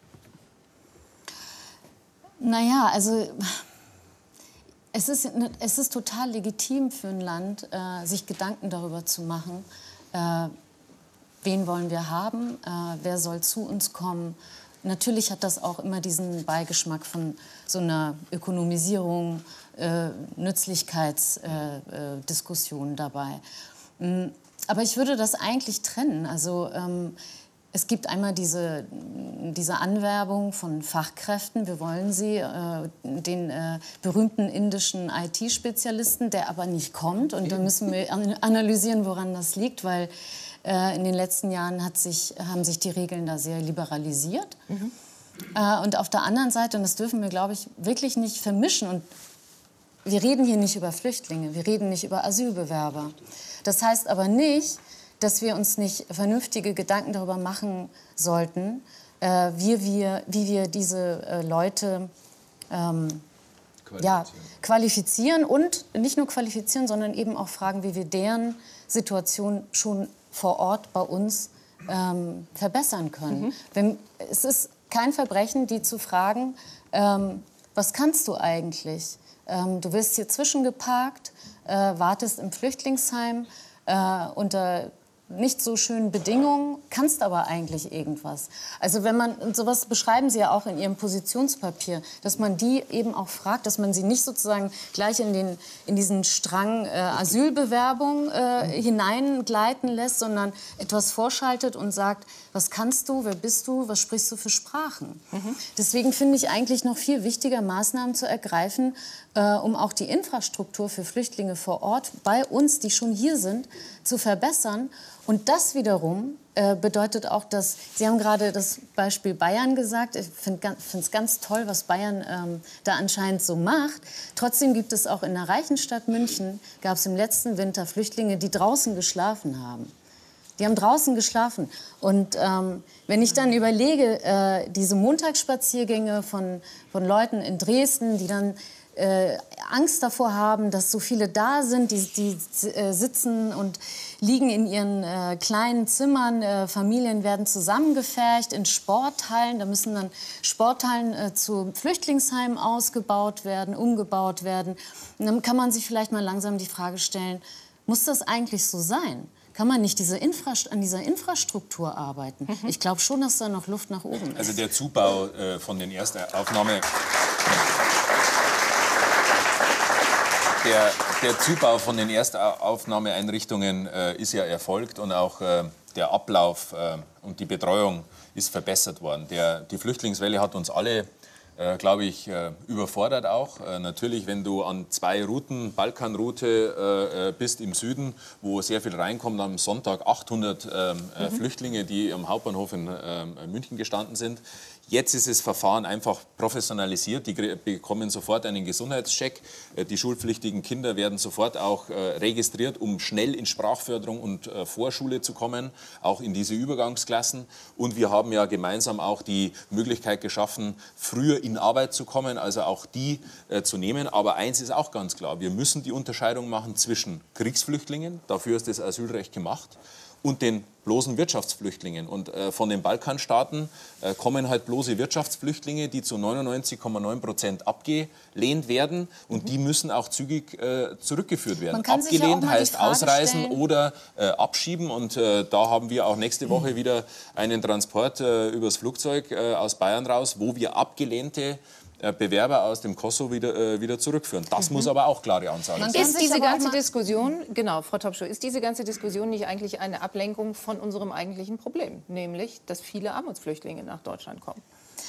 Naja, also es ist, es ist total legitim für ein Land, äh, sich Gedanken darüber zu machen, äh, wen wollen wir haben, äh, wer soll zu uns kommen. Natürlich hat das auch immer diesen Beigeschmack von so einer Ökonomisierung, äh, Nützlichkeitsdiskussion äh, äh, dabei. Aber ich würde das eigentlich trennen. Also ähm, es gibt einmal diese, diese Anwerbung von Fachkräften. Wir wollen sie, äh, den äh, berühmten indischen I T-Spezialisten, der aber nicht kommt. Und da müssen wir analysieren, woran das liegt, weil äh, in den letzten Jahren hat sich, haben sich die Regeln da sehr liberalisiert. Mhm. Äh, und auf der anderen Seite, und das dürfen wir, glaube ich, wirklich nicht vermischen, und wir reden hier nicht über Flüchtlinge, wir reden nicht über Asylbewerber. Das heißt aber nicht, dass wir uns nicht vernünftige Gedanken darüber machen sollten, äh, wie, wir, wie wir diese äh, Leute ähm, qualifizieren. Ja, qualifizieren und nicht nur qualifizieren, sondern eben auch fragen, wie wir deren Situation schon vor Ort bei uns ähm, verbessern können. Mhm. Wenn, es ist kein Verbrechen, die zu fragen, ähm, was kannst du eigentlich? Ähm, du wirst hier zwischengeparkt, äh, wartest im Flüchtlingsheim äh, unter nicht so schönen Bedingungen, kannst aber eigentlich irgendwas. Also wenn man, und sowas beschreiben Sie ja auch in Ihrem Positionspapier, dass man die eben auch fragt, dass man sie nicht sozusagen gleich in, den, in diesen Strang äh, Asylbewerbung äh, hineingleiten lässt, sondern etwas vorschaltet und sagt, was kannst du, wer bist du, was sprichst du für Sprachen? Mhm. Deswegen finde ich eigentlich noch viel wichtiger, Maßnahmen zu ergreifen, äh, um auch die Infrastruktur für Flüchtlinge vor Ort bei uns, die schon hier sind, zu verbessern. Und das wiederum äh, bedeutet auch, dass, Sie haben gerade das Beispiel Bayern gesagt, ich finde es ganz toll, was Bayern ähm, da anscheinend so macht. Trotzdem gibt es auch in der reichen Stadt München, gab es im letzten Winter Flüchtlinge, die draußen geschlafen haben. Die haben draußen geschlafen. Und ähm, wenn ich dann überlege, äh, diese Montagsspaziergänge von, von Leuten in Dresden, die dann Äh, Angst davor haben, dass so viele da sind, die, die äh, sitzen und liegen in ihren äh, kleinen Zimmern. Äh, Familien werden zusammengefercht in Sporthallen. Da müssen dann Sporthallen äh, zu Flüchtlingsheimen ausgebaut werden, umgebaut werden. Und dann kann man sich vielleicht mal langsam die Frage stellen, muss das eigentlich so sein? Kann man nicht diese Infra- an dieser Infrastruktur arbeiten? Mhm. Ich glaube schon, dass da noch Luft nach oben ist. Also der Zubau äh, von den Erstaufnahme... Der, der Zubau von den Erstaufnahmeeinrichtungen äh, ist ja erfolgt und auch äh, der Ablauf äh, und die Betreuung ist verbessert worden. Der, die Flüchtlingswelle hat uns alle, äh, glaube ich, äh, überfordert auch. Äh, natürlich, wenn du an zwei Routen, Balkanroute äh, bist im Süden, wo sehr viel reinkommt, am Sonntag achthundert äh, mhm. Flüchtlinge, die am Hauptbahnhof in äh, München gestanden sind. Jetzt ist das Verfahren einfach professionalisiert. Die bekommen sofort einen Gesundheitscheck. Die schulpflichtigen Kinder werden sofort auch registriert, um schnell in Sprachförderung und Vorschule zu kommen, auch in diese Übergangsklassen. Und wir haben ja gemeinsam auch die Möglichkeit geschaffen, früher in Arbeit zu kommen, also auch die zu nehmen. Aber eins ist auch ganz klar, wir müssen die Unterscheidung machen zwischen Kriegsflüchtlingen, dafür ist das Asylrecht gemacht, und den bloßen Wirtschaftsflüchtlingen. Und äh, von den Balkanstaaten äh, kommen halt bloße Wirtschaftsflüchtlinge, die zu neunundneunzig Komma neun Prozent abgelehnt werden. Und mhm. die müssen auch zügig äh, zurückgeführt werden. Abgelehnt ja heißt ausreisen stellen. oder äh, abschieben. Und äh, da haben wir auch nächste Woche mhm. wieder einen Transport äh, übers Flugzeug äh, aus Bayern raus, wo wir abgelehnte Bewerber aus dem Kosovo wieder, äh, wieder zurückführen. Das mhm. muss aber auch klare Ansagen sein. Ist diese ganze Diskussion, genau, Frau Topschuh, ist diese ganze Diskussion nicht eigentlich eine Ablenkung von unserem eigentlichen Problem, nämlich, dass viele Armutsflüchtlinge nach Deutschland kommen?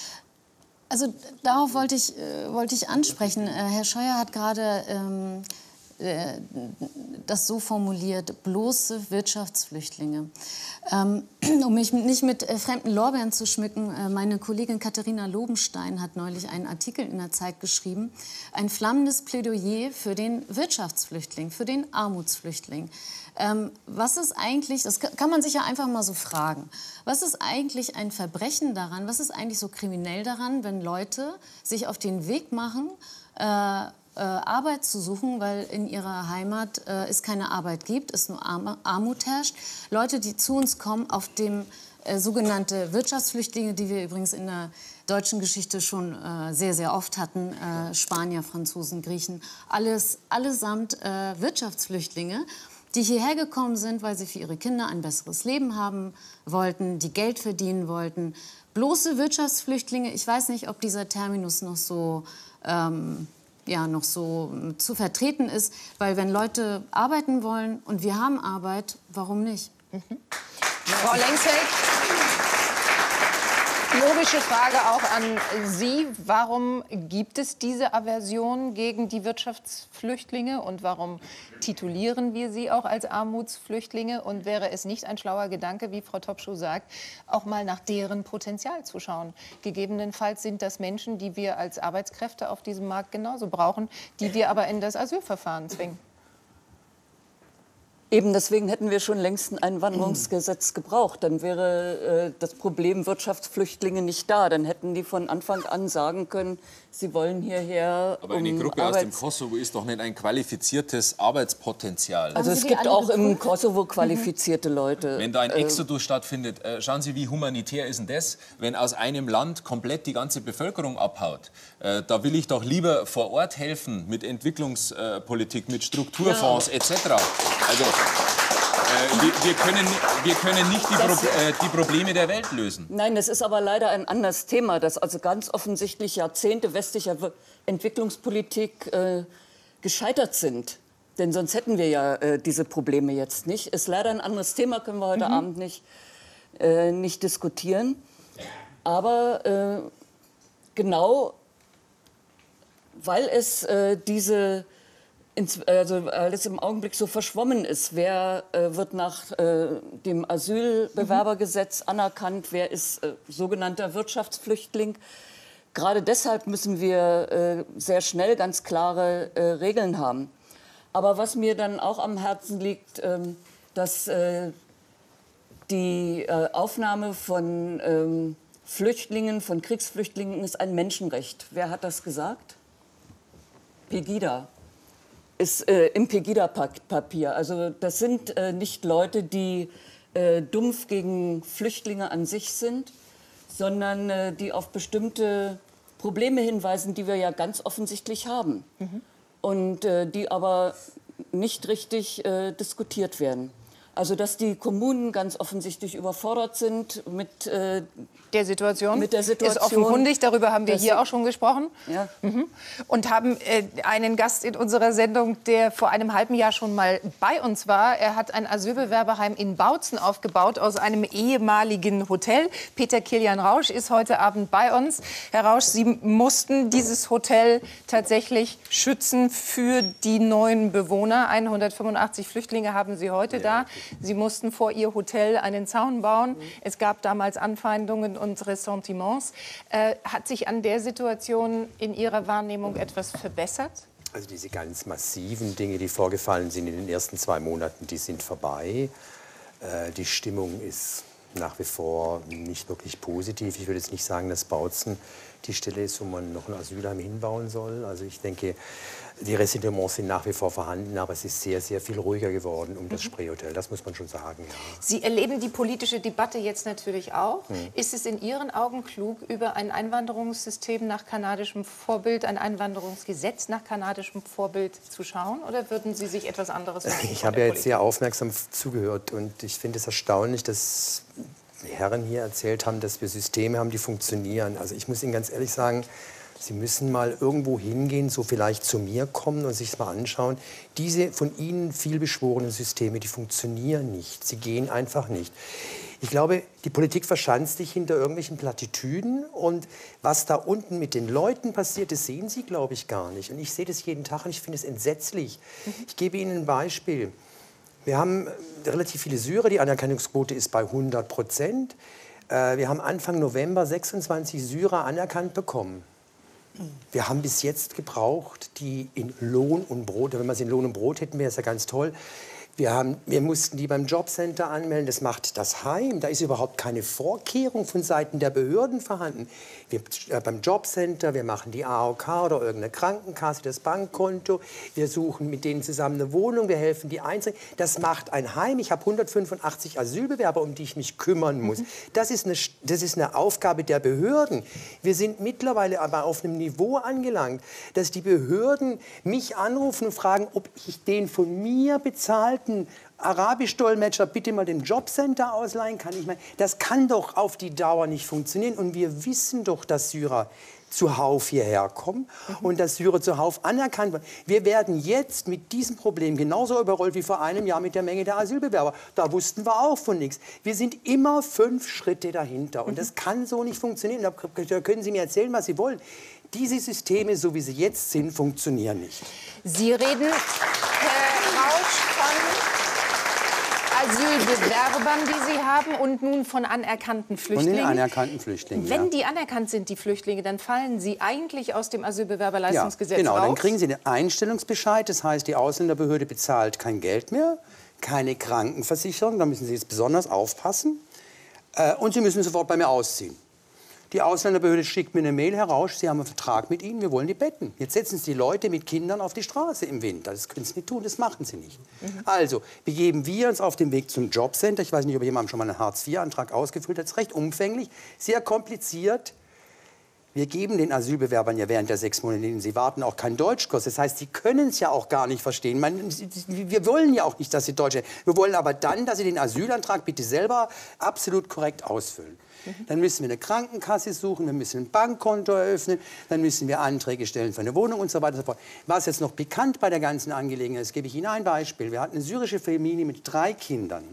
Also darauf wollte ich, äh, wollte ich ansprechen. Äh, Herr Scheuer hat gerade ähm, äh, das so formuliert, bloße Wirtschaftsflüchtlinge. Ähm, um mich nicht mit äh, fremden Lorbeeren zu schmücken, äh, meine Kollegin Katharina Lobenstein hat neulich einen Artikel in der Zeit geschrieben, ein flammendes Plädoyer für den Wirtschaftsflüchtling, für den Armutsflüchtling. Ähm, was ist eigentlich, das kann man sich ja einfach mal so fragen, was ist eigentlich ein Verbrechen daran, was ist eigentlich so kriminell daran, wenn Leute sich auf den Weg machen, äh, Äh, Arbeit zu suchen, weil in ihrer Heimat äh, es keine Arbeit gibt, es nur Arm Armut herrscht. Leute, die zu uns kommen, auf dem äh, sogenannte Wirtschaftsflüchtlinge, die wir übrigens in der deutschen Geschichte schon äh, sehr, sehr oft hatten, äh, Spanier, Franzosen, Griechen, alles, allesamt äh, Wirtschaftsflüchtlinge, die hierher gekommen sind, weil sie für ihre Kinder ein besseres Leben haben wollten, die Geld verdienen wollten. Bloße Wirtschaftsflüchtlinge, ich weiß nicht, ob dieser Terminus noch so... Ähm, ja, noch so zu vertreten ist. Weil wenn Leute arbeiten wollen und wir haben Arbeit, warum nicht? Mhm. Frau Lengsfeld, logische Frage auch an Sie. Warum gibt es diese Aversion gegen die Wirtschaftsflüchtlinge und warum titulieren wir sie auch als Armutsflüchtlinge? Und wäre es nicht ein schlauer Gedanke, wie Frau Topschuh sagt, auch mal nach deren Potenzial zu schauen? Gegebenenfalls sind das Menschen, die wir als Arbeitskräfte auf diesem Markt genauso brauchen, die wir aber in das Asylverfahren zwingen. Eben deswegen hätten wir schon längst ein Einwanderungsgesetz gebraucht. Dann wäre äh, das Problem Wirtschaftsflüchtlinge nicht da. Dann hätten die von Anfang an sagen können, sie wollen hierher. Aber eine um Gruppe Arbeits- aus dem Kosovo ist doch nicht ein qualifiziertes Arbeitspotenzial. Also es gibt auch im Kosovo qualifizierte Leute. Wenn da ein Exodus stattfindet, äh, schauen Sie, wie humanitär ist denn das, wenn aus einem Land komplett die ganze Bevölkerung abhaut? Äh, da will ich doch lieber vor Ort helfen mit Entwicklungspolitik, mit Strukturfonds ja. et cetera. Also äh, wir, wir, können, wir können nicht die, Pro äh, die Probleme der Welt lösen. Nein, das ist aber leider ein anderes Thema, das also ganz offensichtlich Jahrzehnte westlicher Entwicklungspolitik äh, gescheitert sind. Denn sonst hätten wir ja äh, diese Probleme jetzt nicht. Ist leider ein anderes Thema, können wir heute mhm. Abend nicht, äh, nicht diskutieren. Aber äh, genau, weil es äh, diese, ins, also weil es im Augenblick so verschwommen ist, wer äh, wird nach äh, dem Asylbewerbergesetz anerkannt, wer ist äh, sogenannter Wirtschaftsflüchtling. Gerade deshalb müssen wir äh, sehr schnell ganz klare äh, Regeln haben. Aber was mir dann auch am Herzen liegt, ähm, dass äh, die äh, Aufnahme von ähm, Flüchtlingen, von Kriegsflüchtlingen ist ein Menschenrecht. Wer hat das gesagt? Pegida. Ist äh, im Pegida-Papier. Also das sind äh, nicht Leute, die äh, dumpf gegen Flüchtlinge an sich sind, sondern äh, die auf bestimmte Probleme hinweisen, die wir ja ganz offensichtlich haben. Mhm. Und äh, die aber nicht richtig äh, diskutiert werden. Also dass die Kommunen ganz offensichtlich überfordert sind mit, äh, der, Situation. mit der Situation. Ist offenkundig, darüber haben wir hier auch schon gesprochen. Ja. Mhm. Und haben äh, einen Gast in unserer Sendung, der vor einem halben Jahr schon mal bei uns war. Er hat ein Asylbewerberheim in Bautzen aufgebaut aus einem ehemaligen Hotel. Peter Kilian Rausch ist heute Abend bei uns. Herr Rausch, Sie mussten dieses Hotel tatsächlich schützen für die neuen Bewohner. hundertfünfundachtzig Flüchtlinge haben Sie heute ja. da. Sie mussten vor Ihr Hotel einen Zaun bauen. Mhm. Es gab damals Anfeindungen und Ressentiments. Äh, hat sich an der Situation in Ihrer Wahrnehmung etwas verbessert? Also diese ganz massiven Dinge, die vorgefallen sind in den ersten zwei Monaten, die sind vorbei. Äh, die Stimmung ist nach wie vor nicht wirklich positiv. Ich würde jetzt nicht sagen, dass Bautzen die Stelle ist, wo man noch ein Asylheim hinbauen soll. Also ich denke, die Ressentiments sind nach wie vor vorhanden, aber es ist sehr, sehr viel ruhiger geworden um das Spreehotel. Das muss man schon sagen. Ja. Sie erleben die politische Debatte jetzt natürlich auch. Hm. Ist es in Ihren Augen klug, über ein Einwanderungssystem nach kanadischem Vorbild, ein Einwanderungsgesetz nach kanadischem Vorbild zu schauen? Oder würden Sie sich etwas anderes wünschen? Ich habe ja jetzt sehr aufmerksam zugehört und ich finde es erstaunlich, dass die Herren hier erzählt haben, dass wir Systeme haben, die funktionieren. Also ich muss Ihnen ganz ehrlich sagen, Sie müssen mal irgendwo hingehen, so vielleicht zu mir kommen und sich es mal anschauen. Diese von Ihnen viel beschworenen Systeme, die funktionieren nicht. Sie gehen einfach nicht. Ich glaube, die Politik verschanzt sich hinter irgendwelchen Plattitüden. Und was da unten mit den Leuten passiert, das sehen Sie, glaube ich, gar nicht. Und ich sehe das jeden Tag und ich finde es entsetzlich. Ich gebe Ihnen ein Beispiel. Wir haben relativ viele Syrer, die Anerkennungsquote ist bei hundert Prozent. Wir haben Anfang November sechsundzwanzig Syrer anerkannt bekommen. Wir haben bis jetzt gebraucht, die in Lohn und Brot, wenn wir sie in Lohn und Brot hätten, wäre es ja ganz toll. Wir, haben, wir mussten die beim Jobcenter anmelden, das macht das Heim. Da ist überhaupt keine Vorkehrung von Seiten der Behörden vorhanden. Wir, äh, beim Jobcenter, wir machen die A O K oder irgendeine Krankenkasse, das Bankkonto. Wir suchen mit denen zusammen eine Wohnung, wir helfen die Einzelnen. Das macht ein Heim. Ich habe hundertfünfundachtzig Asylbewerber, um die ich mich kümmern muss. Mhm. Das ist, eine, das ist eine Aufgabe der Behörden. Wir sind mittlerweile aber auf einem Niveau angelangt, dass die Behörden mich anrufen und fragen, ob ich den von mir bezahlten Arabisch-Dolmetscher bitte mal dem Jobcenter ausleihen kann. Ich meine, das kann doch auf die Dauer nicht funktionieren. Und wir wissen doch, dass Syrer zuhauf hierher kommen mhm. und dass Syrer zuhauf anerkannt werden. Wir werden jetzt mit diesem Problem genauso überrollt wie vor einem Jahr mit der Menge der Asylbewerber. Da wussten wir auch von nichts. Wir sind immer fünf Schritte dahinter und das kann so nicht funktionieren. Da können Sie mir erzählen, was Sie wollen. Diese Systeme, so wie sie jetzt sind, funktionieren nicht. Sie reden, Herr Rausch, von Asylbewerbern, die Sie haben, und nun von anerkannten Flüchtlingen. Von den anerkannten Flüchtlingen, Wenn ja. die anerkannt sind, die Flüchtlinge, dann fallen sie eigentlich aus dem Asylbewerberleistungsgesetz ja, genau, raus? Dann kriegen sie den Einstellungsbescheid. Das heißt, die Ausländerbehörde bezahlt kein Geld mehr, keine Krankenversicherung. Da müssen Sie jetzt besonders aufpassen. Äh, und Sie müssen sofort bei mir ausziehen. Die Ausländerbehörde schickt mir eine Mail heraus, Sie haben einen Vertrag mit Ihnen, wir wollen die betten. Jetzt setzen Sie die Leute mit Kindern auf die Straße im Winter. Das können Sie nicht tun, das machen Sie nicht. Mhm. Also begeben wir uns auf den Weg zum Jobcenter. Ich weiß nicht, ob jemand schon mal einen Hartz vier Antrag ausgefüllt hat. Das ist recht umfänglich, sehr kompliziert. Wir geben den Asylbewerbern ja während der sechs Monate, in denen sie warten, auch keinen Deutschkurs. Das heißt, sie können es ja auch gar nicht verstehen. Man, wir wollen ja auch nicht, dass sie Deutsch lernen. Wir wollen aber dann, dass sie den Asylantrag bitte selber absolut korrekt ausfüllen. Mhm. Dann müssen wir eine Krankenkasse suchen, wir müssen ein Bankkonto eröffnen, dann müssen wir Anträge stellen für eine Wohnung und so weiter und so fort. Was jetzt noch pikant bei der ganzen Angelegenheit ist, gebe ich Ihnen ein Beispiel. Wir hatten eine syrische Familie mit drei Kindern.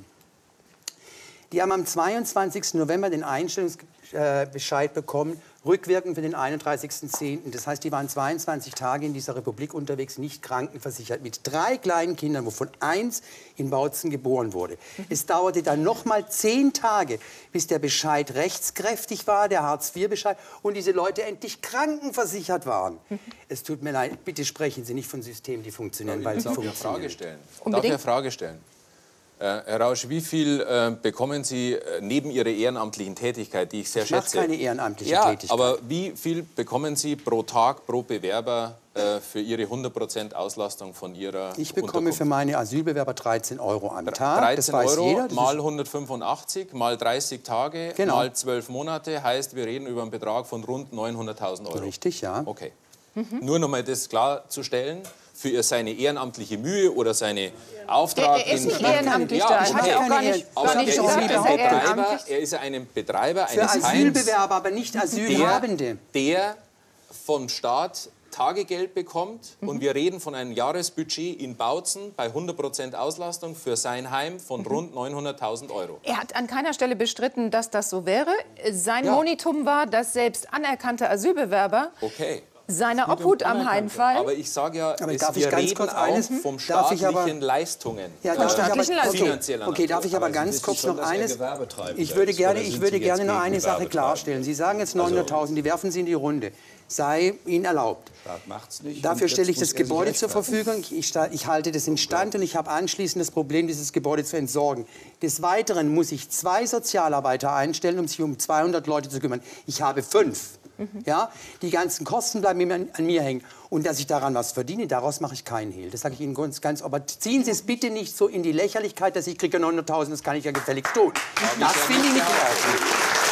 Die haben am zweiundzwanzigsten November den Einstellungsbescheid bekommen, rückwirkend für den einunddreißigsten zehnten Das heißt, die waren zweiundzwanzig Tage in dieser Republik unterwegs, nicht krankenversichert, mit drei kleinen Kindern, wovon eins in Bautzen geboren wurde. Mhm. Es dauerte dann noch mal zehn Tage, bis der Bescheid rechtskräftig war, der Hartz vier Bescheid, und diese Leute endlich krankenversichert waren. Mhm. Es tut mir leid, bitte sprechen Sie nicht von Systemen, die funktionieren, weil sie funktionieren. Darf ich eine Frage stellen? Darf ich eine Frage stellen? Äh, Herr Rausch, wie viel äh, bekommen Sie äh, neben Ihrer ehrenamtlichen Tätigkeit, die ich sehr ich schätze? Ich mache keine ehrenamtliche ja, Tätigkeit. Aber wie viel bekommen Sie pro Tag, pro Bewerber äh, für Ihre hundert Prozent Auslastung von Ihrer Ich bekomme für meine Asylbewerber dreizehn Euro am Tag. dreizehn das weiß Euro jeder. Das mal hundertfünfundachtzig, mal dreißig Tage, genau. mal zwölf Monate, heißt, wir reden über einen Betrag von rund neunhunderttausend Euro. Richtig, ja. Okay. Mhm. Nur noch mal das klarzustellen, für seine ehrenamtliche Mühe oder seine Auftrag... Der, der ist nicht in, ehrenamtlich ja, da. Okay. Ich habe auch gar nicht, Aber gar nicht er, gesagt, ist dass ein er Betreiber, er ist ein Betreiber Für eines Asylbewerber, aber nicht Asylhabende. Der, der vom Staat Tagegeld bekommt. Mhm. Und wir reden von einem Jahresbudget in Bautzen bei hundert Prozent Auslastung für sein Heim von rund neunhunderttausend Euro. Er hat an keiner Stelle bestritten, dass das so wäre. Sein Ja. Monitum war, dass selbst anerkannte Asylbewerber Okay. seiner Obhut am Heimfall... Aber ich sage ja, Aber es, darf ich wir ganz reden kurz auch eines? vom Darf ich staatlichen aber- Leistungen. Ja, äh, darf ich aber, staatlichen okay, finanzieller okay, darf ich aber Aber Sie ganz wissen kurz schon, noch dass er eines? Gewerbetreibender Ich würde ist, gerne, oder ich sind würde Sie gerne jetzt nur gegen eine Sache Gewerbetreibende? klarstellen. Sie sagen jetzt neunhunderttausend, die werfen Sie in die Runde. Sei Ihnen erlaubt. Staat macht's nicht. Dafür Und stelle ich jetzt das muss er sich Gebäude zur rechtfertigen. Verfügung. Ich, sta- ich halte das instand und ich habe anschließend das Problem, dieses Gebäude zu entsorgen. Des Weiteren muss ich zwei Sozialarbeiter einstellen, um sich um zweihundert Leute zu kümmern. Ich habe fünf. Ja? Die ganzen Kosten bleiben mir an, an mir hängen. Und dass ich daran was verdiene, daraus mache ich keinen Hehl. Das sage ich Ihnen ganz, ganz. Aber ziehen Sie es bitte nicht so in die Lächerlichkeit, dass ich kriege neunhunderttausend, das kann ich ja gefälligst tun. Das finde ich nicht in Ordnung.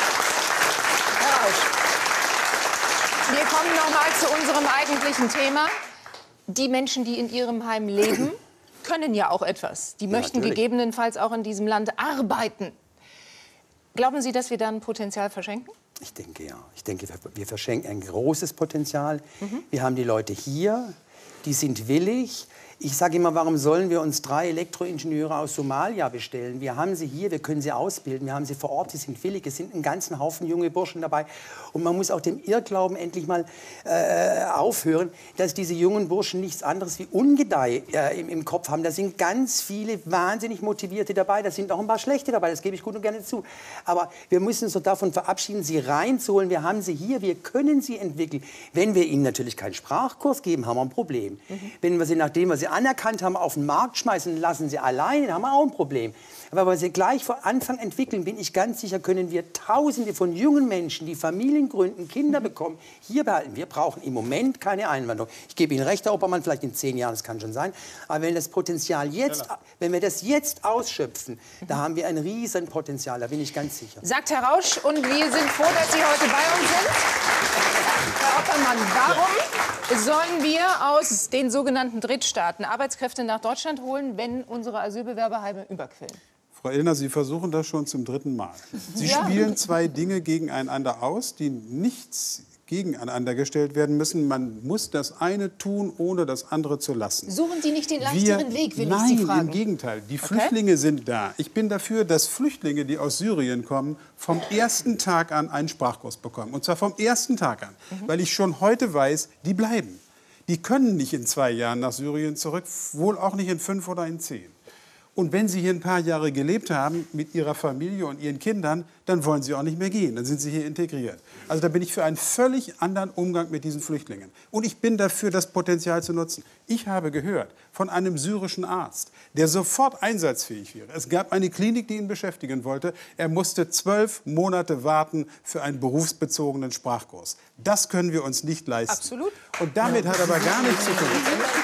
Herr Rausch, wir kommen noch mal zu unserem eigentlichen Thema. Die Menschen, die in ihrem Heim leben, können ja auch etwas. Die möchten natürlich. gegebenenfalls auch in diesem Land arbeiten. Glauben Sie, dass wir da ein Potenzial verschenken? Ich denke ja. Ich denke, wir, wir verschenken ein großes Potenzial. Mhm. Wir haben die Leute hier, die sind willig. Ich sage immer, warum sollen wir uns drei Elektroingenieure aus Somalia bestellen? Wir haben sie hier, wir können sie ausbilden, wir haben sie vor Ort, sie sind willig. Es sind einen ganzen Haufen junge Burschen dabei. Und man muss auch dem Irrglauben endlich mal äh, aufhören, dass diese jungen Burschen nichts anderes wie Ungedeih äh, im, im Kopf haben. Da sind ganz viele wahnsinnig Motivierte dabei, da sind auch ein paar schlechte dabei, das gebe ich gut und gerne zu. Aber wir müssen uns so davon verabschieden, sie reinzuholen. Wir haben sie hier, wir können sie entwickeln. Wenn wir ihnen natürlich keinen Sprachkurs geben, haben wir ein Problem. Mhm. Wenn wir sie, nachdem wir sie anerkannt haben, auf den Markt schmeißen und lassen sie alleine, dann haben wir auch ein Problem. Aber wenn wir sie gleich vor Anfang entwickeln, bin ich ganz sicher, können wir Tausende von jungen Menschen, die Familien gründen, Kinder bekommen, hier behalten. Wir brauchen im Moment keine Einwanderung. Ich gebe Ihnen recht, Herr Oppermann, vielleicht in zehn Jahren, das kann schon sein. Aber wenn das Potenzial jetzt, wenn wir das jetzt ausschöpfen, da haben wir ein riesen Potenzial, da bin ich ganz sicher. Sagt Herr Rausch, und wir sind froh, dass Sie heute bei uns sind. Herr Oppermann, warum sollen wir aus den sogenannten Drittstaaten Arbeitskräfte nach Deutschland holen, wenn unsere Asylbewerberheime überquillen? Frau Illner, Sie versuchen das schon zum dritten Mal. Sie Ja. spielen zwei Dinge gegeneinander aus, die nichts gegeneinander gestellt werden müssen. Man muss das eine tun, ohne das andere zu lassen. Suchen Sie nicht den leichteren Wir, Weg, will nein, ich Sie fragen? im Gegenteil. Die Okay. Flüchtlinge sind da. Ich bin dafür, dass Flüchtlinge, die aus Syrien kommen, vom ersten Tag an einen Sprachkurs bekommen. Und zwar vom ersten Tag an. Mhm. Weil ich schon heute weiß, die bleiben. Die können nicht in zwei Jahren nach Syrien zurück, wohl auch nicht in fünf oder in zehn. Und wenn Sie hier ein paar Jahre gelebt haben mit Ihrer Familie und Ihren Kindern, dann wollen Sie auch nicht mehr gehen. Dann sind Sie hier integriert. Also da bin ich für einen völlig anderen Umgang mit diesen Flüchtlingen. Und ich bin dafür, das Potenzial zu nutzen. Ich habe gehört von einem syrischen Arzt, der sofort einsatzfähig wäre. Es gab eine Klinik, die ihn beschäftigen wollte. Er musste zwölf Monate warten für einen berufsbezogenen Sprachkurs. Das können wir uns nicht leisten. Absolut. Und damit hat aber gar nichts zu tun.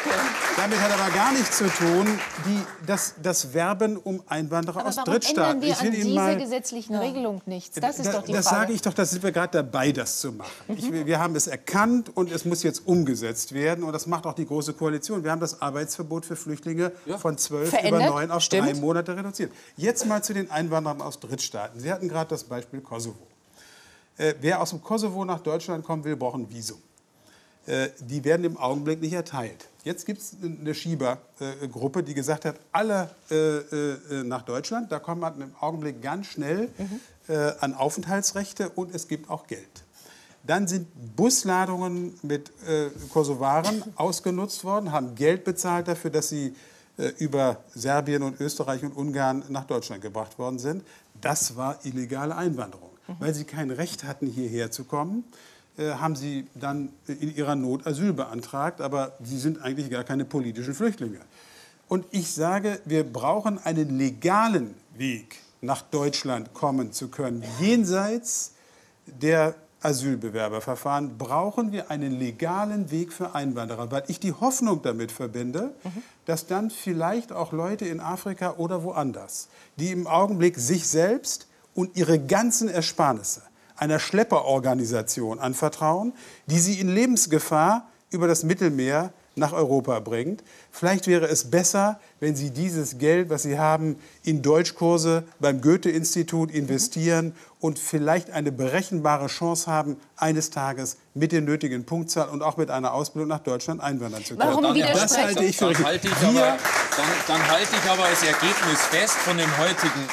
Damit hat aber gar nichts zu tun, die, das, das Werben um Einwanderer Aber aus warum Drittstaaten. ändern wir Ich will an Ihnen dieser mal, gesetzlichen Regelung nichts? Das ist da, doch die das Frage. sage ich doch, da sind wir gerade dabei, das zu machen. Ich, wir haben es erkannt und es muss jetzt umgesetzt werden. Und das macht auch die Große Koalition. Wir haben das Arbeitsverbot für Flüchtlinge ja. von zwölf Verändert. über neun auf Stimmt. drei Monate reduziert. Jetzt mal zu den Einwanderern aus Drittstaaten. Sie hatten gerade das Beispiel Kosovo. Äh, wer aus dem Kosovo nach Deutschland kommen will, braucht ein Visum. Äh, die werden im Augenblick nicht erteilt. Jetzt gibt es eine Schiebergruppe, die gesagt hat, alle äh, äh, nach Deutschland. Da kommt man im Augenblick ganz schnell mhm. äh, an Aufenthaltsrechte und es gibt auch Geld. Dann sind Busladungen mit äh, Kosovaren ausgenutzt worden, haben Geld bezahlt dafür, dass sie äh, über Serbien und Österreich und Ungarn nach Deutschland gebracht worden sind. Das war illegale Einwanderung. Mhm. Weil sie kein Recht hatten, hierher zu kommen, äh, haben sie dann in ihrer Not Asyl beantragt. Aber sie sind eigentlich gar keine politischen Flüchtlinge. Und ich sage, wir brauchen einen legalen Weg, nach Deutschland kommen zu können. Jenseits der Asylbewerberverfahren brauchen wir einen legalen Weg für Einwanderer, weil ich die Hoffnung damit verbinde, mhm. dass dann vielleicht auch Leute in Afrika oder woanders, die im Augenblick sich selbst und ihre ganzen Ersparnisse einer Schlepperorganisation anvertrauen, die sie in Lebensgefahr über das Mittelmeer nach Europa bringt. Vielleicht wäre es besser, wenn Sie dieses Geld, was Sie haben, in Deutschkurse beim Goethe-Institut investieren mhm. und vielleicht eine berechenbare Chance haben, eines Tages mit den nötigen Punktzahlen und auch mit einer Ausbildung nach Deutschland einwandern zu können. Warum dann, das halte ich für dann, halte ich aber, dann, dann halte ich aber als Ergebnis fest von, dem heutigen,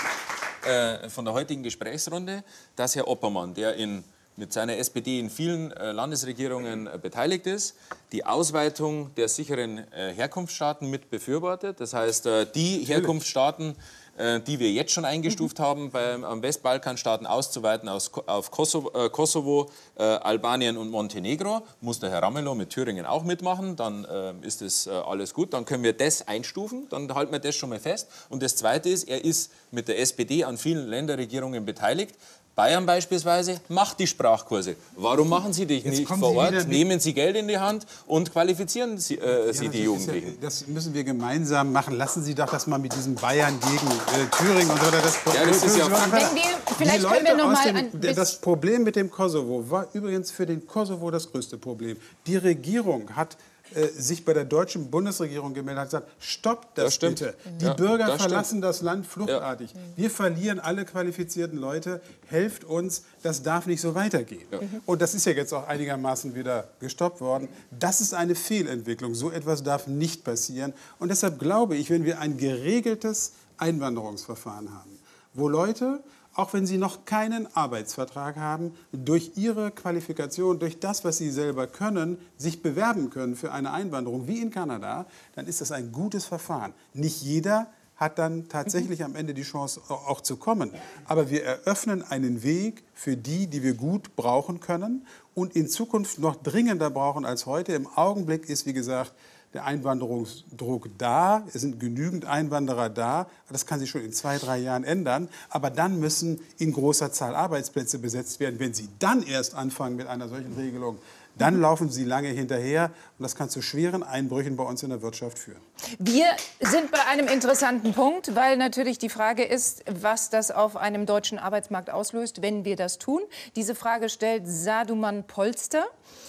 äh, von der heutigen Gesprächsrunde, dass Herr Oppermann, der in mit seiner S P D in vielen äh, Landesregierungen äh, beteiligt ist, die Ausweitung der sicheren äh, Herkunftsstaaten mit befürwortet. Das heißt, äh, die Herkunftsstaaten, äh, die wir jetzt schon eingestuft mhm. haben, beim, am Westbalkanstaaten auszuweiten aus, auf Kosovo, äh, Kosovo äh, Albanien und Montenegro, muss der Herr Ramelow mit Thüringen auch mitmachen, dann äh, ist das äh, alles gut, dann können wir das einstufen, dann halten wir das schon mal fest. Und das Zweite ist, er ist mit der S P D an vielen Länderregierungen beteiligt. Bayern beispielsweise macht die Sprachkurse. Warum machen Sie die nicht vor Ort? Nehmen Sie Geld in die Hand und qualifizieren Sie, äh, ja, Sie die Jugendlichen. Ja, das müssen wir gemeinsam machen. Lassen Sie doch das mal mit diesem Bayern gegen äh, Thüringen und so. Das, ja, das ist ja Wenn wir, vielleicht können wir noch mal ein dem, Das Problem mit dem Kosovo war übrigens für den Kosovo das größte Problem. Die Regierung hat äh, sich bei der deutschen Bundesregierung gemeldet und gesagt, stoppt das, das bitte. Die ja, Bürger das verlassen stimmt. das Land fluchtartig. Ja. Wir verlieren alle qualifizierten Leute. Helft uns, das darf nicht so weitergehen. Ja. Und das ist ja jetzt auch einigermaßen wieder gestoppt worden. Das ist eine Fehlentwicklung. So etwas darf nicht passieren. Und deshalb glaube ich, wenn wir ein geregeltes Einwanderungsverfahren haben, wo Leute, auch wenn sie noch keinen Arbeitsvertrag haben, durch ihre Qualifikation, durch das, was sie selber können, sich bewerben können für eine Einwanderung, wie in Kanada, dann ist das ein gutes Verfahren. Nicht jeder hat dann tatsächlich am Ende die Chance, auch zu kommen. Aber wir eröffnen einen Weg für die, die wir gut brauchen können und in Zukunft noch dringender brauchen als heute. Im Augenblick ist, wie gesagt, der Einwanderungsdruck da, es sind genügend Einwanderer da, das kann sich schon in zwei, drei Jahren ändern, aber dann müssen in großer Zahl Arbeitsplätze besetzt werden. Wenn Sie dann erst anfangen mit einer solchen Regelung, dann laufen Sie lange hinterher und das kann zu schweren Einbrüchen bei uns in der Wirtschaft führen. Wir sind bei einem interessanten Punkt, weil natürlich die Frage ist, was das auf einem deutschen Arbeitsmarkt auslöst, wenn wir das tun. Diese Frage stellt Saduman Polster.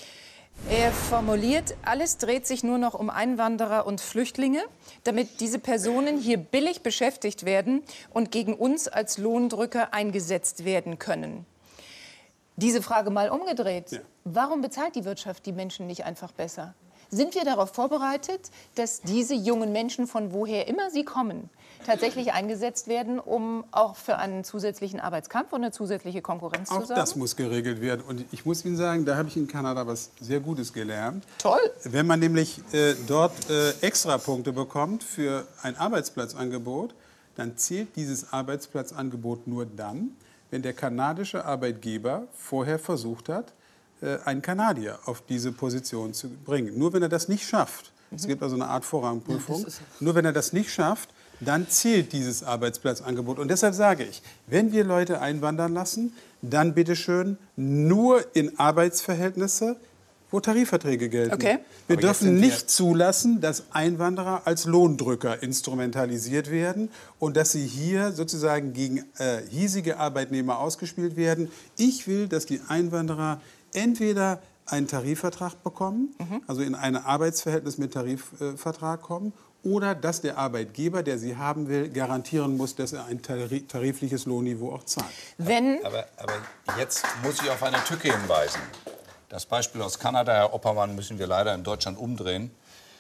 Er formuliert, alles dreht sich nur noch um Einwanderer und Flüchtlinge, damit diese Personen hier billig beschäftigt werden und gegen uns als Lohndrücker eingesetzt werden können. Diese Frage mal umgedreht. Ja. Warum bezahlt die Wirtschaft die Menschen nicht einfach besser? Sind wir darauf vorbereitet, dass diese jungen Menschen, von woher immer sie kommen, tatsächlich eingesetzt werden, um auch für einen zusätzlichen Arbeitskampf und eine zusätzliche Konkurrenz zu Auch sorgen? das muss geregelt werden. Und ich muss Ihnen sagen, da habe ich in Kanada was sehr Gutes gelernt. Toll. Wenn man nämlich äh, dort äh, Extrapunkte bekommt für ein Arbeitsplatzangebot, dann zählt dieses Arbeitsplatzangebot nur dann, wenn der kanadische Arbeitgeber vorher versucht hat, einen Kanadier auf diese Position zu bringen. Nur wenn er das nicht schafft, es gibt also eine Art Vorrangprüfung, nur wenn er das nicht schafft, dann zählt dieses Arbeitsplatzangebot. Und deshalb sage ich, wenn wir Leute einwandern lassen, dann bitteschön nur in Arbeitsverhältnisse, wo Tarifverträge gelten. Okay. Wir Aber dürfen jetzt sind wir- nicht zulassen, dass Einwanderer als Lohndrücker instrumentalisiert werden und dass sie hier sozusagen gegen äh, hiesige Arbeitnehmer ausgespielt werden. Ich will, dass die Einwanderer entweder einen Tarifvertrag bekommen, mhm. also in ein Arbeitsverhältnis mit Tarifvertrag äh, kommen, oder dass der Arbeitgeber, der sie haben will, garantieren muss, dass er ein tarif tarifliches Lohnniveau auch zahlt. Wenn Aber, aber jetzt muss ich auf eine Tücke hinweisen. Das Beispiel aus Kanada, Herr Oppermann, müssen wir leider in Deutschland umdrehen.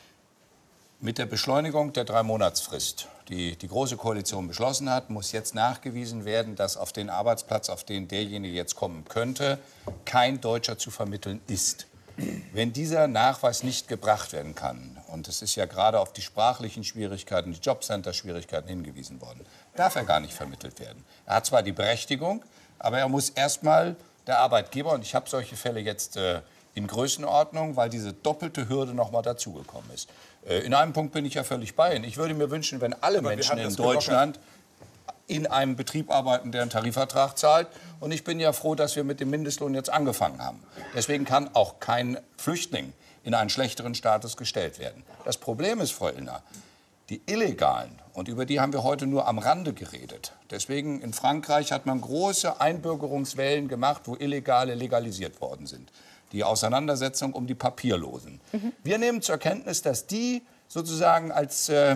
Mit der Beschleunigung der Drei-Monatsfrist, die die Große Koalition beschlossen hat, muss jetzt nachgewiesen werden, dass auf den Arbeitsplatz, auf den derjenige jetzt kommen könnte, kein Deutscher zu vermitteln ist. Wenn dieser Nachweis nicht gebracht werden kann, und es ist ja gerade auf die sprachlichen Schwierigkeiten, die Jobcenter-Schwierigkeiten hingewiesen worden, darf er gar nicht vermittelt werden. Er hat zwar die Berechtigung, aber er muss erstmal der Arbeitgeber, und ich habe solche Fälle jetzt äh, in Größenordnung, weil diese doppelte Hürde noch mal dazugekommen ist. Äh, in einem Punkt bin ich ja völlig bei Ihnen. Ich würde mir wünschen, wenn alle Aber wir Menschen haben in das Deutschland in einem Betrieb arbeiten, der einen Tarifvertrag zahlt. Und ich bin ja froh, dass wir mit dem Mindestlohn jetzt angefangen haben. Deswegen kann auch kein Flüchtling in einen schlechteren Status gestellt werden. Das Problem ist, Frau Illner, die Illegalen, und über die haben wir heute nur am Rande geredet. Deswegen in Frankreich hat man große Einbürgerungswellen gemacht, wo Illegale legalisiert worden sind. Die Auseinandersetzung um die Papierlosen. Mhm. Wir nehmen zur Kenntnis, dass die sozusagen als äh,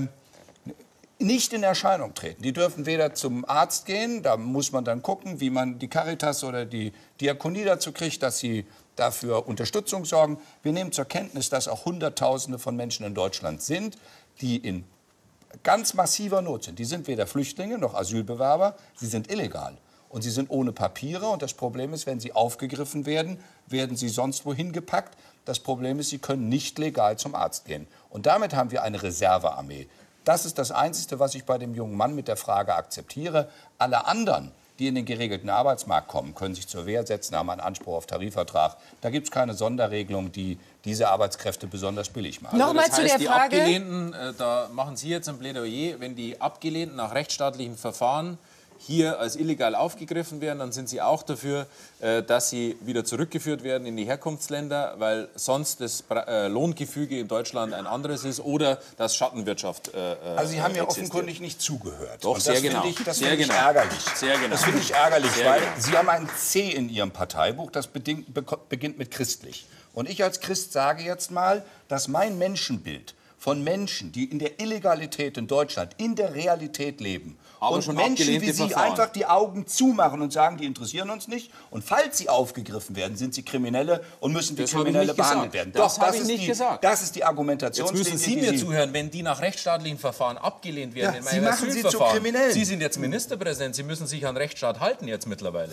nicht in Erscheinung treten. Die dürfen weder zum Arzt gehen, da muss man dann gucken, wie man die Caritas oder die Diakonie dazu kriegt, dass sie dafür Unterstützung sorgen. Wir nehmen zur Kenntnis, dass auch Hunderttausende von Menschen in Deutschland sind, die in ganz massiver Not sind. Die sind weder Flüchtlinge noch Asylbewerber, sie sind illegal. Und sie sind ohne Papiere. Und das Problem ist, wenn sie aufgegriffen werden, werden sie sonst wohin gepackt. Das Problem ist, sie können nicht legal zum Arzt gehen. Und damit haben wir eine Reservearmee. Das ist das Einzige, was ich bei dem jungen Mann mit der Frage akzeptiere. Alle anderen, die in den geregelten Arbeitsmarkt kommen, können sich zur Wehr setzen, haben einen Anspruch auf Tarifvertrag. Da gibt es keine Sonderregelung, die diese Arbeitskräfte besonders billig machen. Nochmal Also das zu heißt, der die Frage. Abgelehnten, äh, da machen Sie jetzt ein Plädoyer, wenn die Abgelehnten nach rechtsstaatlichen Verfahren hier als illegal aufgegriffen werden, dann sind Sie auch dafür, äh, dass sie wieder zurückgeführt werden in die Herkunftsländer, weil sonst das äh, Lohngefüge in Deutschland ein anderes ist oder dass Schattenwirtschaft äh, Also Sie haben ja existiert. offenkundig nicht zugehört. Doch, Und sehr das genau. Finde ich, das Sehr finde ich genau. ärgerlich. Sehr genau. Das finde ich ärgerlich, Sehr weil genau. Sie haben ein C in Ihrem Parteibuch, das bedingt, beko- beginnt mit christlich. Und ich als Christ sage jetzt mal, dass mein Menschenbild von Menschen, die in der Illegalität in Deutschland, in der Realität leben, Aber und schon Menschen abgelehnte wie Sie Verfahren. einfach die Augen zumachen und sagen, die interessieren uns nicht. Und falls sie aufgegriffen werden, sind sie Kriminelle und müssen wie Das habe ich Kriminelle nicht gesagt. behandelt werden. Das habe ich ist nicht die, gesagt. Das ist die Argumentation. Jetzt müssen Sie mir zuhören, wenn die nach rechtsstaatlichen Verfahren abgelehnt werden Ja, in Sie meinem machen sie zu Asylverfahren. Kriminellen. Sie sind jetzt Ministerpräsident, Sie müssen sich an Rechtsstaat halten jetzt mittlerweile.